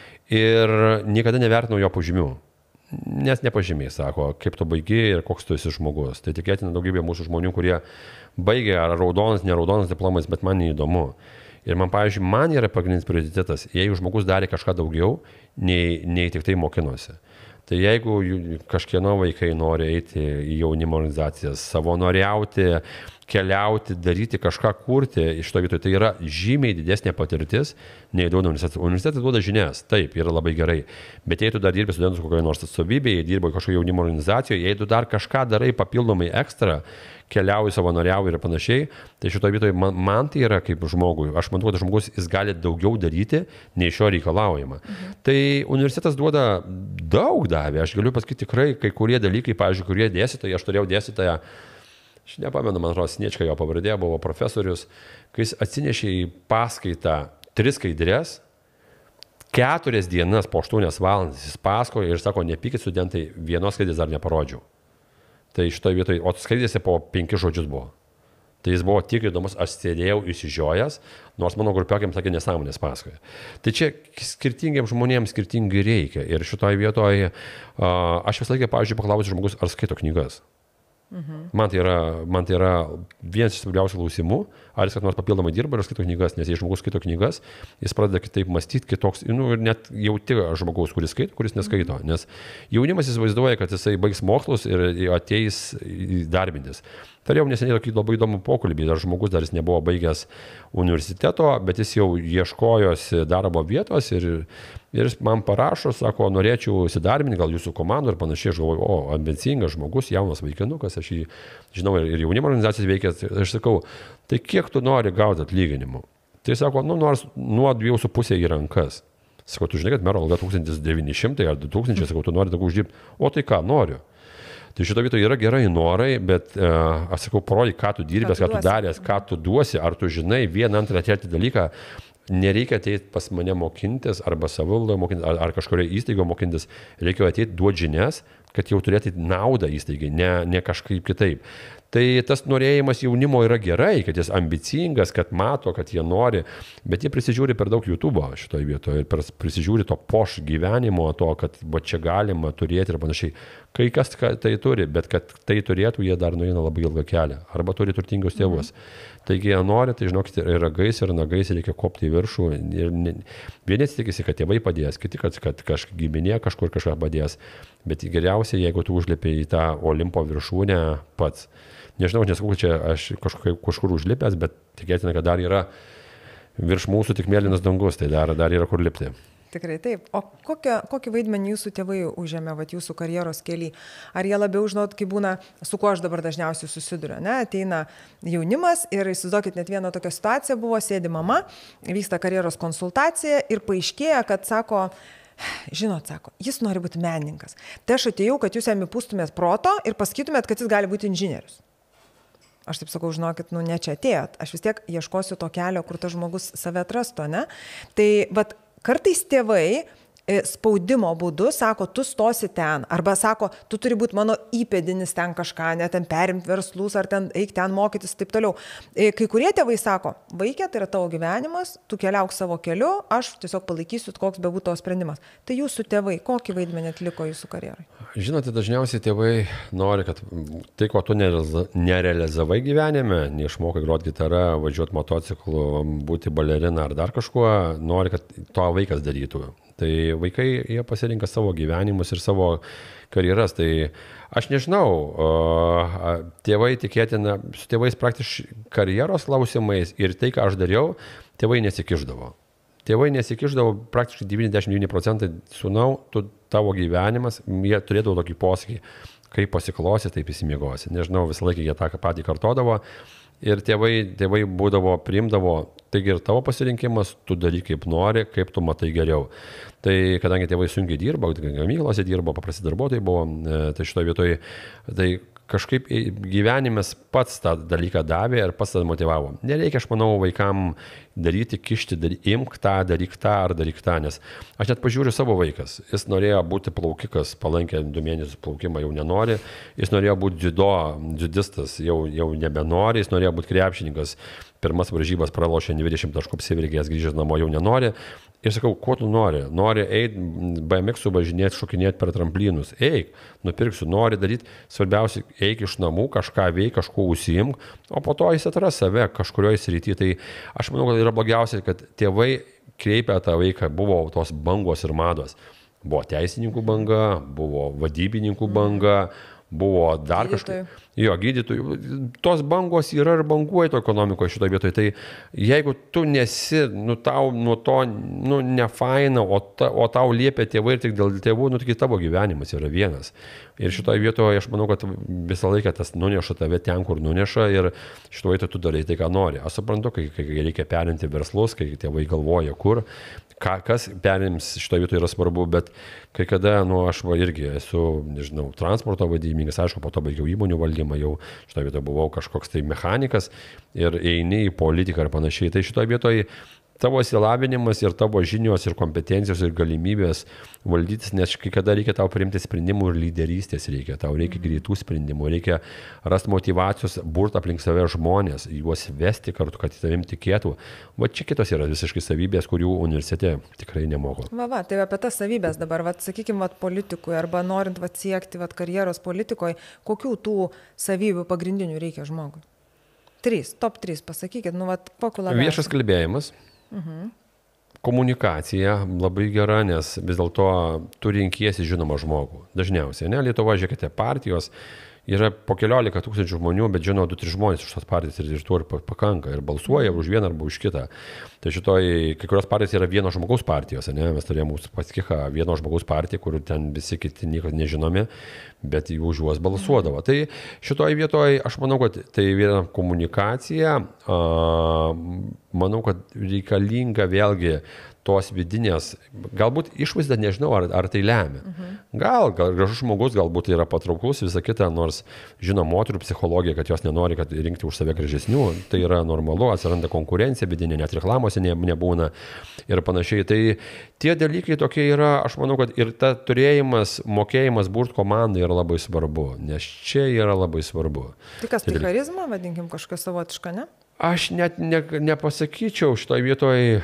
Speaker 1: Ir niekada nevertinau jo pažymių. Nes nepažymiai, sako, kaip tu baigi ir koks tu esi žmogus. Tai tikėtina daugybė mūsų žmonių, kurie baigė ar raudonas, neraudonas diplomais, bet man neįdomu. Ir man, pavyzdžiui, man yra pagrindinis prioritetas, jeigu žmogus darė kažką daugiau, nei tik tai mokinosi. Tai jeigu kažkieno vaikai nori eiti į jaunimo organizacijas, savanoriauti, keliauti, daryti kažką, kurti, iš to vietoje tai yra žymiai didesnė patirtis, nei duoda universitetas. Universitetas duoda žinias, taip, yra labai gerai, bet jei tu dar dirbi studentus kokioje nors atstovybėje, dirbi kažkoje jaunimo organizacijoje, jei tu dar kažką darai papildomai ekstra, keliauji, savanoriauji ir panašiai, tai šitoje vietoje man tai yra kaip žmogui. Aš manau, kad žmogus jis gali daugiau daryti, nei iš jo reikalaujama. Tai universitetas duoda daug davė. Aš galiu pasakyti tikrai, kai kurie dalykai, pavyzdžiui, kurie dėstytojai, aš turėjau dėstytoją, aš nepamenu, man atrodo, Sniečka jo pavardė, buvo profesorius, kai jis atsinešė į paskaitą 3 skaidrės, 4 dienas po 8 valandas jis pasakojo ir sako, nepykit studentai, vienos skaidės dar neparodžiau. Tai šitoje vietoje, o skaidėse po 5 žodžius buvo. Tai jis buvo tik įdomus, aš sėdėjau išsižiojęs, nors mano grupiokiam sakė nesąmonės pasakoja. Tai čia skirtingiems žmonėms skirtingai reikia. Ir šitoje vietoje aš visą laiką, pavyzdžiui, paklausiu žmogus, ar skaito knygas. Man tai yra vienas iš svarbiausių klausimų, ar jis kad nors papildomai dirba ir skaito knygas, nes jei žmogus skaito knygas, jis pradeda kitaip mąstyti, kitoks, ir net jauti žmogaus, kuris skaito, kuris neskaito, nes jaunimas įsivaizduoja, kad jisai baigs mokslus ir ateis darbintis. Turėjau neseniai tokį labai įdomų pokalbį, dar žmogus dar jis nebuvo baigęs universiteto, bet jis jau ieškojosi darbo vietos ir jis man parašo, sako, norėčiau įsidarbinti, gal jūsų komandų ir panašiai, aš galvoju, ambicingas žmogus, jaunas vaikinukas, aš jį žinau ir jaunimo organizacijas veikia, aš sakau, tai kiek tu nori gauti atlyginimų? Tai sako, nors nuo 2,5 į rankas. Sakau, tu žinai, kad mero alga 1900 ar 2000, sakau, tu nori daug uždirbti, o tai ką noriu? Tai šito vietoje yra gerai norai, bet aš sakau, parodyk, ką tu dirbęs, ką tu daręs, ką tu duosi, ar tu žinai vieną, antrą, trečią dalyką, nereikia ateiti pas mane mokintis, arba savivaldoje mokintis, ar kažkurioje įstaigoje mokintis, reikia ateiti duoti žinias, kad jau turėti naudą įstaigai, ne kažkaip kitaip. Tai tas norėjimas jaunimo yra gerai, kad jis ambicingas, kad mato, kad jie nori, bet jie prisižiūri per daug YouTube'o šitoje vietoje ir prisižiūri to poš gyvenimo, to, kad čia galima turėti ir panašiai. Kai kas tai turi, bet kad tai turėtų, jie dar nueina labai ilgą kelią. Arba turi turtingus tėvus. Taigi jie nori, tai žinokite, ir ragais, ir nagais reikia kopti į viršų. Vieni tikisi, kad tėvai padės, kiti, kad giminė kažkur kažką padės. Bet geriausia, jeigu tu užlipi į tą Olimpo viršūnę pats. Nežinau, nesakau, čia aš kažkur užlipęs, bet tikėtina, kad dar yra virš mūsų tik mėlynas dangus, tai dar yra kur lipti.
Speaker 2: Tikrai taip. O kokį vaidmenį jūsų tėvai užėmė jūsų karjeros kely? Ar jie labiau, žinot, kaip būna, su kuo aš dabar dažniausiai susiduriu, ne? Ateina jaunimas ir įsivaizduokit, net viena tokia situacija buvo, sėdi mama, vyksta karjeros konsultacija ir paaiškėja, kad sako, žinot, sako, jis nori būti menininkas. Tai aš atėjau, kad jūs jam įpūstumėt proto ir pasakytumėt, kad jis gali būti inžinierius. Aš taip sakau, žinokit, ne čia atėjot. Aš vis tiek ieškosiu to kelio, kur tas žmogus save atrastų, ne? Tai, vat, kartais tėvai spaudimo būdu sako, tu stosi ten, arba sako, tu turi būti mano įpėdinis ten kažką, ne ten perimti verslus, ar ten eik ten mokytis, taip toliau. Kai kurie tėvai sako, vaikė, tai yra tavo gyvenimas, tu keliauk savo keliu, aš tiesiog palaikysiu, koks bebūtų tavo sprendimas. Tai jūsų tėvai, kokį vaidmenį atliko jūsų karjerai?
Speaker 1: Žinote, dažniausiai tėvai nori, kad tai, ko tu nerealizavai gyvenime, neišmokai groti gitarą, važiuoti motociklu, būti balerina ar dar kažkuo, nori, kad to vaikas darytų. Tai vaikai, jie pasirinka savo gyvenimus ir savo karjeras. Tai aš nežinau, tėvai tikėtina, su tėvais praktiškai karjeros klausimais ir tai, ką aš dariau, tėvai nesikišdavo. Tėvai nesikišdavo praktiškai 99% sūnau, tavo gyvenimas, jie turėdavo tokį posakį, kaip pasiklosi, taip įsimiegosi. Nežinau, visą laiką jie tą patį kartodavo. Ir tėvai būdavo, priimdavo, taigi ir tavo pasirinkimas, tu daryk kaip nori, kaip tu matai geriau. Tai kadangi tėvai sunkiai dirbo, gamyklose dirbo, paprasti darbuotojai buvo, tai šitoje vietoje, tai kažkaip gyvenimas pats tą dalyką davė ir pats tą motivavo. Nereikia, aš manau, vaikam daryti, kišti, imk tą, daryk tą, nes aš net pažiūriu savo vaikas. Jis norėjo būti plaukikas, palankė 2 mėnesius plaukimą, jau nenori. Jis norėjo būti dziudistas, jau nebenori. Jis norėjo būti krepšininkas. Pirmas varžybas pralošė 20 taškų, apsivergęs, grįžęs namo, jau nenori. Ir sakau, ko tu nori? Nori eiti BMX važinėti, šokinėti per tramplynus. Eik, nupirksiu, nori daryti. Svarbiausia, eik iš namų, kažką veik, kažko užsiimk, o po to jis atras save kažkurioje srityje. Tai aš manau, kad yra blogiausia, kad tėvai kreipia tą vaiką, buvo tos bangos ir mados. Buvo teisininkų banga, buvo vadybininkų banga, buvo dar kažkaip. Jo, gydytojų. Tos bangos yra ir banguoja to ekonomikoje šitoje vietoje. Tai jeigu tu nesi, tau nuo to, nefaina, o tau liepia tėvai ir tik dėl tėvų, tik tavo gyvenimas yra vienas. Ir šitoje vietoje aš manau, kad visą laiką tas nuneša tave ten, kur nuneša ir šitoje vietoje tu darai tai, ką nori. Aš suprantu, kai reikia perimti verslus, kai tėvai galvoja, kur, kas perims šitoje vietoje yra svarbu, bet kai kada, aš irgi esu, nežinau, transporto vadybininkas, aišku, po to baigiau įmonių valdymą, jau šitoje vietoje buvau kažkoks tai mechanikas ir eini į politiką ir panašiai. Tai šitoje vietoje tavo įsilavinimas ir tavo žinios ir kompetencijos ir galimybės valdytis, nes kai kada reikia tau priimti sprendimų ir lyderystės reikia, tau reikia greitų sprendimų, reikia rasti motyvacijos, burti aplink save žmonės, juos vesti kartu, kad tavim tikėtų. Va čia kitos yra visiškai savybės, kurių universitete tikrai nemoko.
Speaker 2: Tai apie tas savybės dabar, sakykime, politikui arba norint siekti karjeros politikoje, kokių tų savybių pagrindinių reikia žmogui? Top 3, pasakykit, kokiu labiausiai.
Speaker 1: Viešas kalbėjimas. Komunikacija labai gera, nes vis dėlto tu renkiesi žinomą žmogų. Dažniausiai, ne? Lietuvoje, žiūrėkite, partijos yra po 14 000 žmonių, bet žino 2-3 žmonės už tos partijas ir to ir pakanka. Ir balsuoja už vieną arba už kitą. Tai kai kurios partijos yra vieno žmogaus partijos, ne? Mes turėjome mūsų Paskichą vieno žmogaus partiją, kur ten visi kiti nieko nežinomi, bet už juos balsuodavo. Tai šitoje vietoje aš manau, kad tai viena komunikacija, manau, kad reikalinga vėlgi tos vidinės, galbūt išvaizda, nežinau, ar tai lemia. Gal gražus žmogus, galbūt yra patrauklus, visa kita, nors žino moterų psichologiją, kad jos nenori rinkti už save gražesnių, tai yra normalu, atsiranda konkurencija vidinė, net reklamose nebūna ir panašiai. Tai tie dalykai tokie yra, aš manau, kad ir ta turėjimas, mokėjimas burti komandą yra labai svarbu, nes čia yra labai svarbu.
Speaker 2: Tai kas, tai charizma, vadinkim, kažką savotišką, ne?
Speaker 1: Aš net nepasakyčiau šitoje vietoje.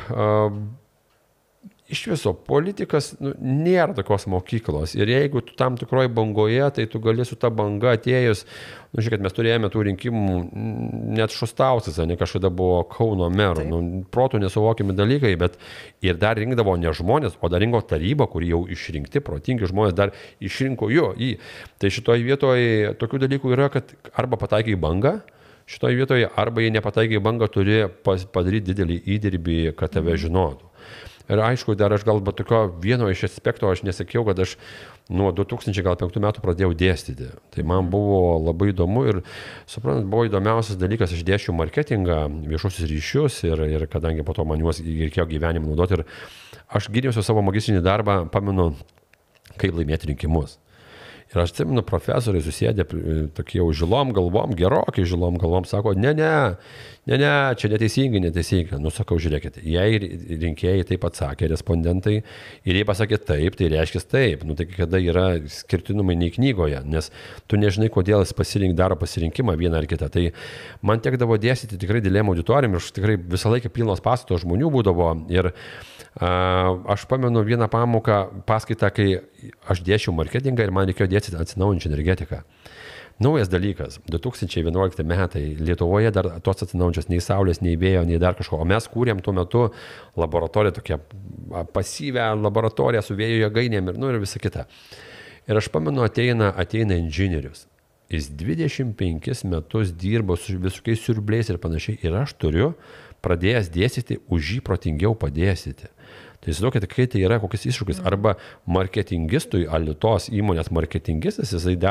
Speaker 1: Iš viso, politikas nėra tokios mokyklos ir jeigu tu tam tikroje bangoje, tai tu gali su ta banga atėjus, žiūrėkit, mes turėjome tų rinkimų, net Šustausas, ne kažkada buvo Kauno meru, protų nesuvokiami dalykai, bet ir dar rinkdavo ne žmonės, o dar rinko tarybą, kur jau išrinkti, protingi žmonės dar išrinko jo į. Tai šitoje vietoje tokių dalykų yra, kad arba pataikai į bangą, šitoje vietoje, arba jei nepataikai į bangą, turi padaryti didelį įdirbį, kad tave žinotų. Ir aišku, dar aš galbūt tokio vieno iš aspekto, aš nesakiau, kad aš nuo 2005 metų pradėjau dėstyti. Tai man buvo labai įdomu ir, suprantat, buvo įdomiausias dalykas, aš dėsčiau marketingą, viešuosius ryšius ir kadangi po to man juos reikėjo gyvenimą naudoti. Ir aš gyniausi savo magistrinį darbą, pamenu, kaip laimėti rinkimus. Ir aš atsimenu, profesoriai susėdė tokie jau žilom galvom, gerokai žilom galvom, sako, ne, čia neteisingai. Sakau, žiūrėkite, jei rinkėjai taip atsakė, respondentai, ir jei pasakė taip, tai reiškia taip. Tai kada yra skirtinumai nei knygoje, nes tu nežinai, kodėl jis daro pasirinkimą vieną ar kitą. Tai man tekdavo dėstyti tikrai didelėm auditorijom ir aš tikrai visą laiką pilnos paskaitos žmonių būdavo. Ir aš pamenu vieną paskaitą, kai aš dėsčiau marketingą ir man reikėjo dėstyti atsinaujinančią energetiką. Naujas dalykas, 2011 metai, Lietuvoje dar tos atsinaujančios nei saulės, nei vėjo, nei dar kažko, o mes kūrėm tuo metu laboratoriją, tokią pasyvę laboratoriją su vėjo jėgainėm ir visa kita. Ir aš pamenu, ateina inžinierius. Jis 25 metus dirbo su visokiais siurbliais ir panašiai ir aš turiu pradėjęs dėstyti, už jį protingiau padėstyti. Tai įsivaizduokite, kai tai yra kokis iššūkis. Arba marketingistui, Alitos įmonės marketingistas,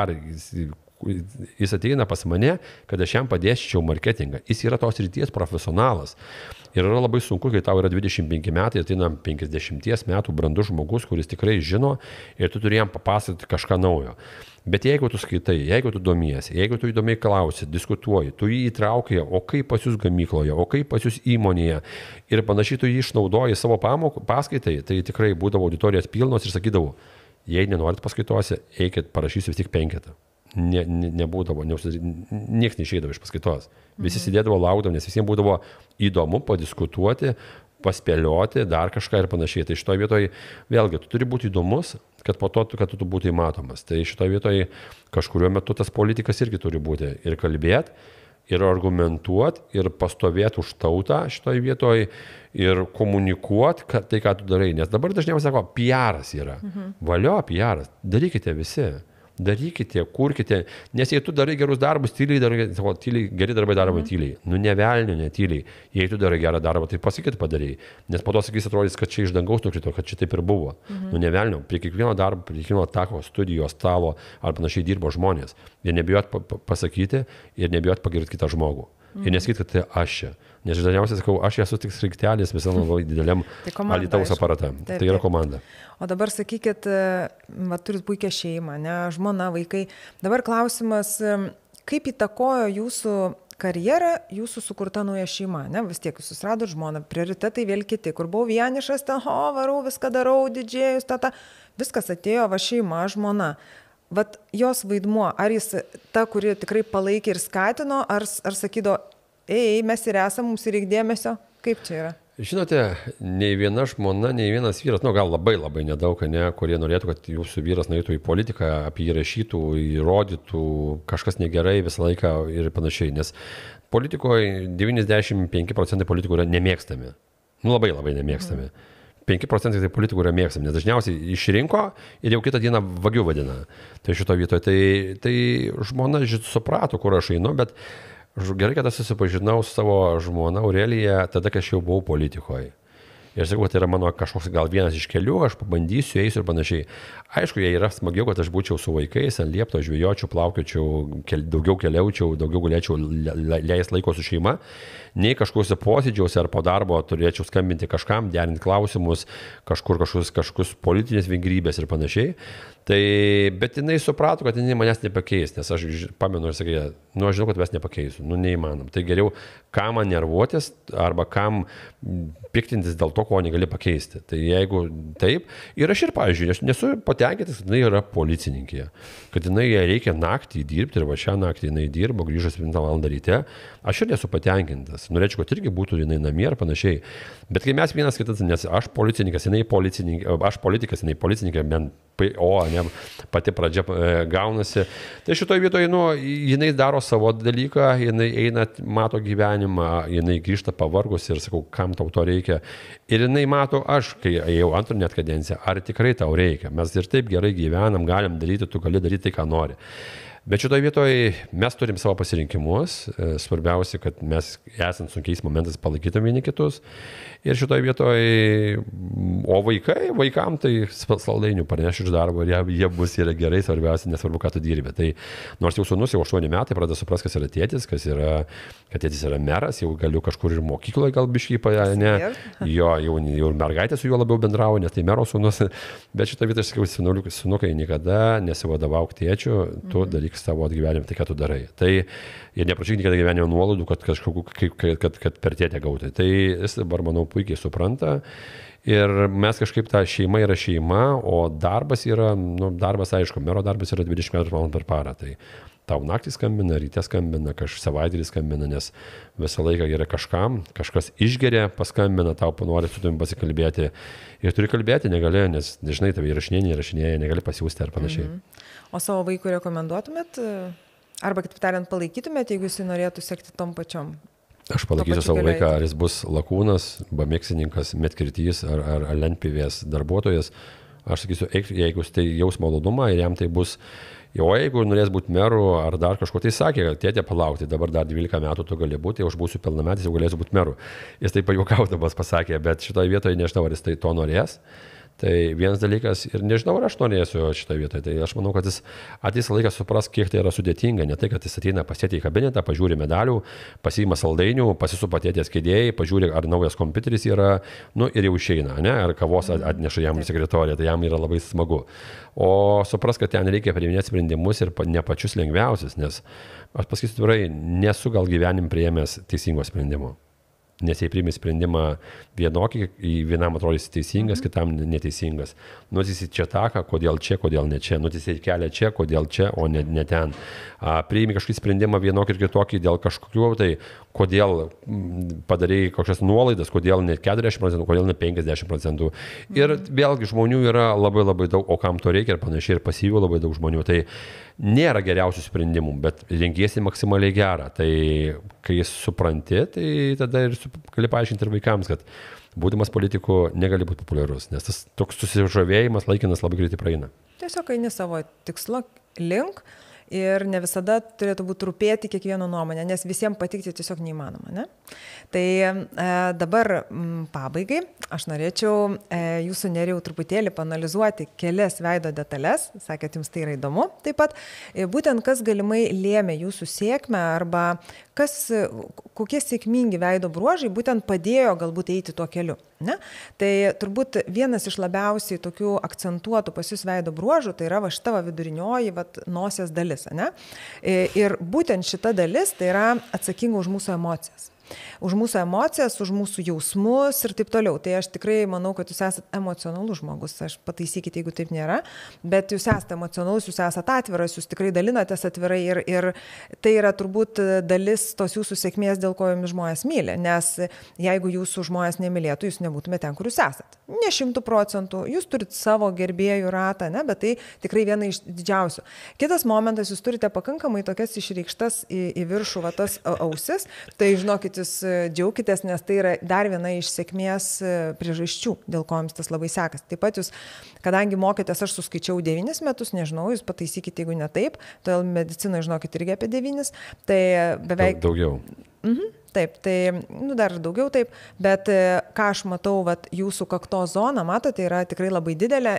Speaker 1: jis ateina pas mane, kad aš jam padėščiau marketingą. Jis yra tos ryties profesionalas. Ir yra labai sunku, kai tau yra 25 metai, ateina 50 metų brandus žmogus, kuris tikrai žino ir tu turi jam papasakoti kažką naujo. Bet jeigu tu skaitai, jeigu tu domiesi, jeigu tu įdomiai klausi, diskutuoji, tu jį įtrauki, o kaip pas jūs gamykloje, o kaip pas jūs įmonėje ir panašiai tu jį išnaudoji savo paskaitai, tai tikrai būdavo auditorijos pilnos ir sakydavau, jei nenorit paskaitose, eikit, parašysiu vis tik 5. Nebūdavo, nieks neišeidavo iš paskaitos. Visi sėdėdavo, laukdavo, nes visiems būdavo įdomu padiskutuoti, paspėlioti, dar kažką ir panašiai. Tai šitoje vietoje vėlgi, tu turi būti įdomus, kad po to, kad tu būtų matomas. Tai šitoje vietoje kažkuriuo metu tas politikas irgi turi būti ir kalbėti, ir argumentuoti, ir pastovėti už tautą šitoje vietoje, ir komunikuoti tai, ką tu darai. Nes dabar dažniausiai sako, PR'as yra. Valio PR'as. Darykite visi. Darykite, kurkite, nes jei tu darai gerus darbus, tyliai, geri darbai daromi tyliai. Nevelnio, netyliai. Jei tu darai gerą darbą, tai pasakyti padarėjai. Nes po to sakys, atrodys, kad čia iš dangaus nukrito, kad čia taip ir buvo. Nevelnio, prie kiekvieno darbo, prie kiekvieno tako, studijos, stalo ar panašiai dirbo žmonės. Ir nebijot pasakyti ir nebijot pagirti kitą žmogų. Ir nesakyti, kad tai aš čia. Nes dažniausiai sakau, aš esu tik sraigtelis visam labai dideliam Alytaus aparate. Tai yra komanda.
Speaker 2: O dabar sakykit, turit puikią šeimą, ne, žmona, vaikai. Dabar klausimas, kaip įtakojo jūsų karjera jūsų sukurta nauja šeima, ne? Vis tiek jūs susiradot žmoną, prioritetai vėl kiti, kur buvau vienišas, varau, viską darau, didžėjus, viskas atėjo, va šeima, žmona. Vat jos vaidmuo, ar jis ta, kuri tikrai palaikė ir skatino, ar sakydo, mes ir esam, mums ir reikia dėmesio, kaip čia yra?
Speaker 1: Žinote, nei viena žmona, nei vienas vyras, gal labai nedaug, kurie norėtų, kad jūsų vyras nueitų į politiką, apie jį rašytų, įrodytų, kažkas negerai visą laiką ir panašiai, nes politikoje 95% politikų yra nemėgstami. Labai nemėgstami. 5% tai politikų yra mėgstami, nes dažniausiai išrinko ir jau kitą dieną vagių vadina. Tai šito vietoje, tai žmona suprato, kur aš einu, bet gerai, kad aš susipažinau su savo žmona Aurelija tada, kai aš jau buvau politikoje. Ir sakau, tai yra mano kažkoks gal vienas iš kelių, aš pabandysiu, eisiu ir panašiai. Aišku, jei yra smagiau, kad aš būčiau su vaikais, ant liepto žvejočiau, plaukiočiau, daugiau keliaučiau, daugiau galėčiau leisti laiko su šeima, nei kažkokiuose posėdžiuose ar po darbo turėčiau skambinti kažkam, derinti klausimus, kažkokius politinės vingrybės ir panašiai. Tai, bet jinai suprato, kad jinai manęs nepakeis, nes aš pamenu ir sakė, aš žinau, kad mes nepakeisiu, neįmanom. Tai geriau, kam man nervuotis arba kam piktintis dėl to, ko negali pakeisti. Tai jeigu taip, ir aš ir, pavyzdžiui, aš nesu patenkintas, kad jinai yra policininkė, kad jinai reikia naktį dirbti ir va šią naktį jinai dirbo, grįžo 7 val. Ryte, aš ir nesu patenkintas. Norėčiau, kad irgi būtų jinai namie ir panašiai. Bet kai mes vienas kitas, nes aš policininkas, jinai policininkė, aš politikas, jinai policininkė, pati pradžia gaunasi. Tai šitoje vietoje, jinai daro savo dalyką, jinai eina, mato gyvenimą, jinai grįžta pavargus ir sakau, kam tau to reikia. Ir jinai mato, aš, kai ėjau antrą net kadenciją, ar tikrai tau reikia. Mes ir taip gerai gyvenam, galim daryti, tu gali daryti tai, ką nori. Bet šitoje vietoje mes turim savo pasirinkimus, svarbiausia, kad mes esant sunkiais momentais palaikytum vieni kitus. Ir šitoje vietoje, o vaikam tai saldainių parneš iš darbo ir jie bus yra gerai, svarbiausia, nesvarbu, ką tu dirbi. Tai nors jau sūnus jau 8 metai pradeda suprasti, kas yra tėtis, kad tėtis yra meras, jau galiu kažkur ir mokykloje gal biškį, jau ir mergaitė su juo labiau bendravo, nes tai mero sūnus. Bet šitoje vietoje aš sakiau, sūnukai, niekada nesivadovauk tėčiu, tu daryk savo gyvenimą, tai ką tu darai. Tai jie neprašyk niekada gyvenimo nuolaidų, kad per tėtę gautai. Tai jis dabar, manau, puikiai supranta. Ir mes kažkaip ta šeima yra šeima, o darbas yra, darbas aišku, mero darbas yra 24 valandas per parą. Tai tau naktį skambina, ryte skambina, savaitgalį skambina, nes visą laiką yra kažkas išgeria, paskambina, tau panori su tavimi pasikalbėti. Ir turi kalbėti, negali, nes dažnai tave įrašinėja, negali pasiūsti ar panašiai.
Speaker 2: O savo vaikui rekomenduotumėt, arba kitaip tariant, palaikytumėt, jeigu jis norėtų sekti tom pačiom?
Speaker 1: Aš palaikysiu savo vaiką, ar jis bus lakūnas, bamėksininkas, medkirtys ar lentpjūvės darbuotojas. Aš sakysiu, jeigu tai jaus malonumą ir jam tai bus, o jeigu norės būti meru ar dar kažko, tai sakė, tėtė palaukti, dabar dar 12 metų tu gali būti, aš būsiu pilnametis, jau galėsiu būti meru. Jis tai pajuokaudamas pasakė, bet šitoje vietoje nežinau, ar jis tai to norės. Tai vienas dalykas ir nežinau, ar aš norėsiu šitoje vietoje. Tai aš manau, kad jis ateis laikas supras, kiek tai yra sudėtinga. Ne tai, kad jis ateina pasėti į kabinetą, pažiūri medalių, pasiima saldainių, pasisupa tėtės kėdėjai, pažiūri, ar naujas kompiuteris yra, ir jau išeina, ar kavos atneša jam sekretorė, tai jam yra labai smagu. O supras, kad ten reikia priiminėti sprendimus ir ne pačius lengviausius, nes aš pasakysiu tikrai, nesu gal gyvenim priėmęs teisingo sprendimo. Nes jei priimi sprendimą vienokį, vienam atrodys teisingas, kitam neteisingas. Nutisi čia taką, kodėl ne čia. Nutisi kelią čia, kodėl čia, o ne ten. Priimi kažkokį sprendimą vienokį ir kitokį dėl kažkokių, tai kodėl padarėjai kažkokias nuolaidas, kodėl ne 40%, kodėl ne 50%. Ir vėlgi žmonių yra labai daug, o kam to reikia ir panašiai, ir pasyvių labai daug žmonių. Tai nėra geriausių sprendimų, bet rengiesi maksimaliai gerą. Tai kai supranti, tai tada ir gali paaiškinti ir vaikams, kad būdamas politiku negali būti populiarus, nes tas toks susižavėjimas laikinas labai greitai praeina. Tiesiog
Speaker 2: eini savo tikslo link ir ne visada turėtų būti rūpėti kiekvieno nuomonę, nes visiems patikti tiesiog neįmanoma, ne? Tai dabar pabaigai aš norėčiau jūsų Nerijau truputėlį paanalizuoti kelias veido detalės, sakėt, jums tai yra įdomu taip pat, būtent kas galimai lėmė jūsų sėkmę arba kokie sėkmingi veido bruožai būtent padėjo galbūt eiti tuo keliu. Ne? Tai turbūt vienas iš labiausiai tokių akcentuotų pas jūs veido bruožų, tai yra va šita vidurinioji nosies dalis. Ne? Ir būtent šita dalis tai yra atsakinga už mūsų emocijas. Už mūsų emocijas, už mūsų jausmus ir taip toliau. Tai aš tikrai manau, kad jūs esate emocionalus žmogus. Aš pataisykite, jeigu taip nėra, bet jūs esate emocionalus, jūs esate atviras, jūs tikrai dalinatės atvirai ir tai yra turbūt dalis tos jūsų sėkmės, dėl ko jums žmonės myli. Nes jeigu jūsų žmonės nemylėtų, jūs nebūtumėte ten, kur jūs esate. Ne 100%, jūs turite savo gerbėjų ratą, ne, bet tai tikrai viena iš didžiausių. Kitas momentas, jūs turite pakankamai tokias išreikštas į viršų tas ausis, tai žinokit, jūs džiaukitės, nes tai yra dar viena iš sėkmės priežasčių, dėl ko jums tas labai sekas. Taip pat jūs, kadangi mokėtės, aš suskaičiau 9 metus, nežinau, jūs pataisykite, jeigu ne taip, todėl medicinoje, žinokit, irgi apie 9, tai beveik...
Speaker 1: Daugiau.
Speaker 2: Taip, tai, dar daugiau taip, bet ką aš matau, jūsų kaktos zona, matote, yra tikrai labai didelė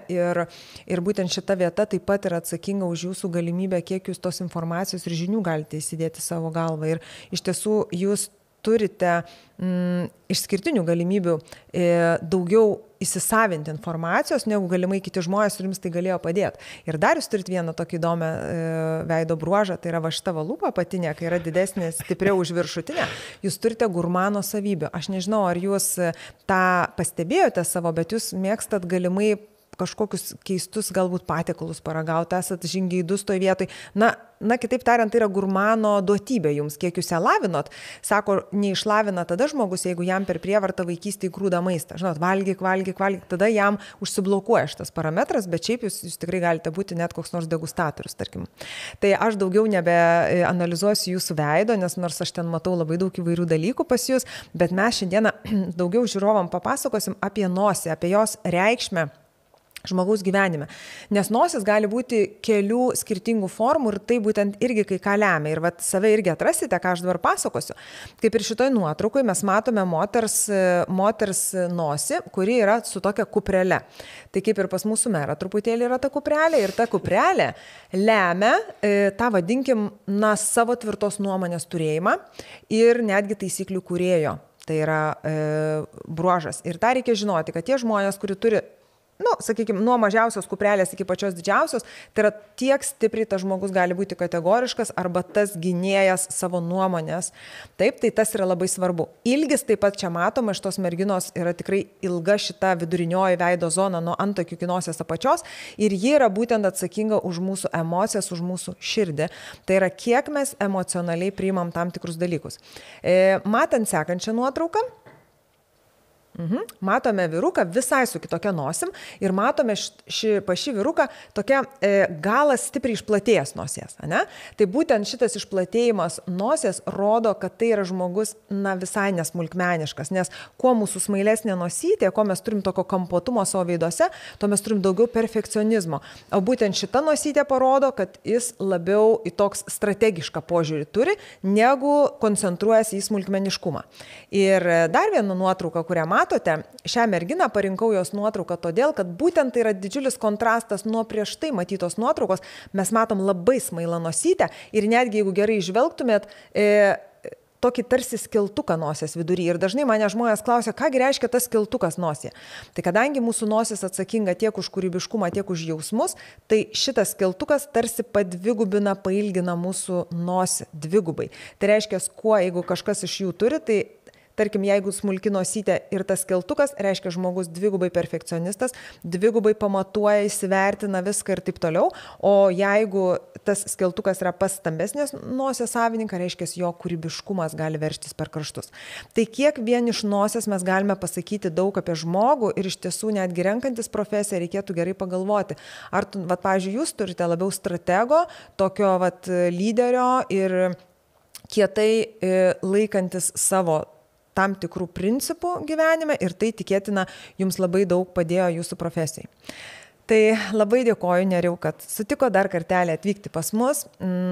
Speaker 2: ir būtent šita vieta taip pat yra atsakinga už jūsų galimybę, kiek jūs tos informacijos ir žinių galite įsidėti savo galvą. Ir iš tiesų jūs turite išskirtinių galimybių daugiau įsisavinti informacijos, negu galimai kiti žmonės ir jums tai galėjo padėti. Ir dar jūs turite vieną tokį įdomią veido bruožą, tai yra va šita lūpa apatinė, kai yra didesnė, stipriau už viršutinę, jūs turite gurmano savybių. Aš nežinau, ar jūs tą pastebėjote savo, bet jūs mėgstat galimai kažkokius keistus galbūt patiekalus paragauti, esat žingeidus toj vietoj. Na, kitaip tariant, tai yra gurmano duotybė jums, kiek jūs ją lavinot. Sako, neišlavina tada žmogus, jeigu jam per prievartą vaikystėje grūda maistą. Žinot, valgyk, tada jam užsiblokuoja šitas parametras, bet šiaip jūs tikrai galite būti net koks nors degustatorius, tarkim. Tai aš daugiau nebeanalizuosiu jūsų veido, nes nors aš ten matau labai daug įvairių dalykų pas jūs, bet mes šiandieną daugiau žiūrovam papasakosim apie nosį, apie jos reikšmę žmogaus gyvenime. Nes nosis gali būti kelių skirtingų formų ir tai būtent irgi kai ką lemia. Ir save irgi atrasite, ką aš dabar pasakosiu. Kaip ir šitoj nuotraukoj mes matome moters nosį, kuri yra su tokia kuprele. Tai kaip ir pas mūsų merą truputėlį yra ta kuprelė ir ta kuprelė lemia tą vadinkim savo tvirtos nuomonės turėjimą ir netgi taisyklių kūrėjo. Tai yra bruožas. Ir tą reikia žinoti, kad tie žmonės, kurie turi sakykime, nuo mažiausios kuprelės iki pačios didžiausios, tai yra tiek stipriai tas žmogus gali būti kategoriškas arba tas gynėjas savo nuomonės. Taip, tai tas yra labai svarbu. Ilgis taip pat čia matoma, iš tos merginos yra tikrai ilga šita vidurinioji veido zona nuo antakių iki nosies apačios ir ji yra būtent atsakinga už mūsų emocijas, už mūsų širdį. Tai yra, kiek mes emocionaliai priimam tam tikrus dalykus. Matant sekančią nuotrauką, matome vyruką visai su kitokia nosim ir matome pas šį vyruką tokia galas stipriai išplatėjęs nosies. Ne? Tai būtent šitas išplatėjimas nosies rodo, kad tai yra žmogus visai nesmulkmeniškas, nes kuo mūsų smailesnė nosytė, kuo mes turim tokio kampuotumo savo veiduose, to mes turim daugiau perfekcionizmo. O būtent šita nosytė parodo, kad jis labiau į toks strategišką požiūrį turi, negu koncentruojasi į smulkmeniškumą. Ir dar viena nuotrauka, kurią matote, šią merginą parinkau jos nuotrauką todėl, kad būtent tai yra didžiulis kontrastas nuo prieš tai matytos nuotraukos. Mes matom labai smailą nosytę ir netgi jeigu gerai žvelgtumėt, tokį tarsi skiltuką nosies vidury. Ir dažnai mane žmonės klausia, kągi reiškia tas skiltukas nosyje. Tai kadangi mūsų nosis atsakinga tiek už kūrybiškumą, tiek už jausmus, tai šitas skiltukas tarsi padvigubina, pailgina mūsų nosį dvigubai. Tai reiškia, kuo jeigu kažkas iš jų turi, tai tarkim, jeigu smulki nosytė ir tas skiltukas, reiškia žmogus dvigubai perfekcionistas, dvigubai pamatuoja, įsivertina viską ir taip toliau, o jeigu tas skiltukas yra pas stambesnės nosies savininką, reiškia, jo kūrybiškumas gali veržtis per kraštus. Tai kiek vien iš nosies mes galime pasakyti daug apie žmogų ir iš tiesų netgi renkantis profesiją reikėtų gerai pagalvoti. Ar, pavyzdžiui, jūs turite labiau stratego, tokio lyderio ir kietai laikantis savo tam tikrų principų gyvenime ir tai tikėtina jums labai daug padėjo jūsų profesijai. Tai labai dėkoju, Nerijau, kad sutiko dar kartelį atvykti pas mus.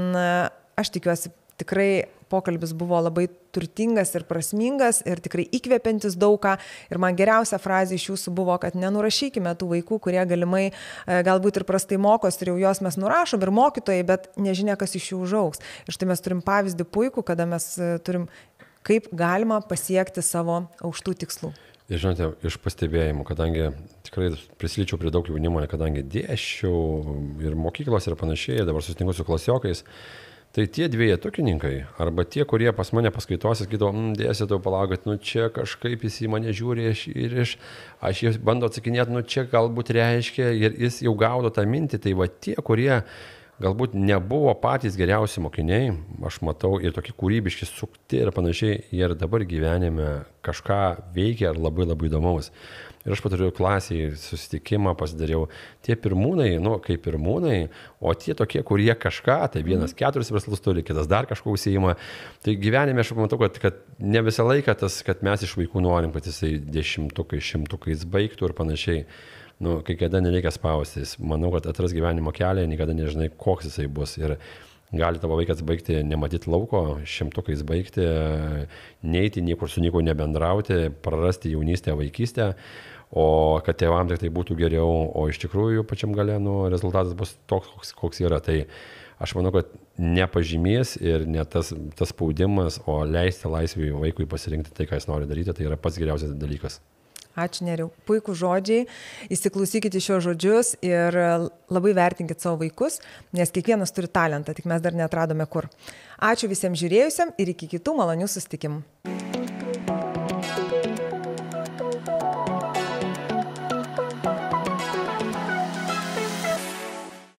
Speaker 2: Aš tikiuosi, tikrai pokalbis buvo labai turtingas ir prasmingas ir tikrai įkvepiantis daugą. Ir man geriausia frazė iš jūsų buvo, kad nenurašykime tų vaikų, kurie galimai galbūt ir prastai mokos ir jau juos mes nurašom ir mokytojai, bet nežinia, kas iš jų užaugs. Ir štai mes turim pavyzdį puikų, kada mes turim kaip galima pasiekti savo aukštų tikslų.
Speaker 1: Ir žinote, iš pastebėjimų, kadangi tikrai prisiličiau prie daug jaunimo, kadangi dėsčiau ir mokyklos ir panašiai, dabar susitinku su klasiokais, tai tie dviejetukininkai, arba tie, kurie pas mane paskaitose sakydavo, dėstytojau, palaukit, čia kažkaip jis į mane žiūri ir aš jį bando atsakinėti, čia galbūt reiškia ir jis jau gaudo tą mintį, tai va tie, kurie galbūt nebuvo patys geriausi mokiniai, aš matau ir tokie kūrybiški, sukti ir panašiai, jie ir dabar gyvenime kažką veikia ir labai labai įdomaus. Ir aš paturiu klasiai susitikimą, pasidariau tie pirmūnai, kaip pirmūnai, o tie tokie, kurie kažką, tai vienas 4 verslus turi, kitas dar kažko užsiima. Tai gyvenime aš matau, kad ne visą laiką tas, kad mes iš vaikų norim, kad jisai 10-ukais, 100-ukais baigtų ir panašiai. Kai kada nereikia spaustis. Manau, kad atras gyvenimo kelią, niekada nežinai, koks jisai bus. Ir gali tavo vaikas baigti, nematyti lauko, 100-ukais baigti, neiti niekur su nieko nebendrauti, prarasti jaunystę, vaikystę, o kad tėvams tik tai būtų geriau, o iš tikrųjų pačiam gale rezultatas bus toks, koks yra. Tai aš manau, kad ne pažymys ir ne tas spaudimas, o leisti laisvį vaikui pasirinkti tai, ką jis nori daryti, tai yra pats geriausias dalykas.
Speaker 2: Ačiū, Nerijau. Puikų žodžiai, įsiklausykite šios žodžius ir labai vertinkite savo vaikus, nes kiekvienas turi talentą, tik mes dar neatradome kur. Ačiū visiems žiūrėjusiam ir iki kitų malonių susitikimų.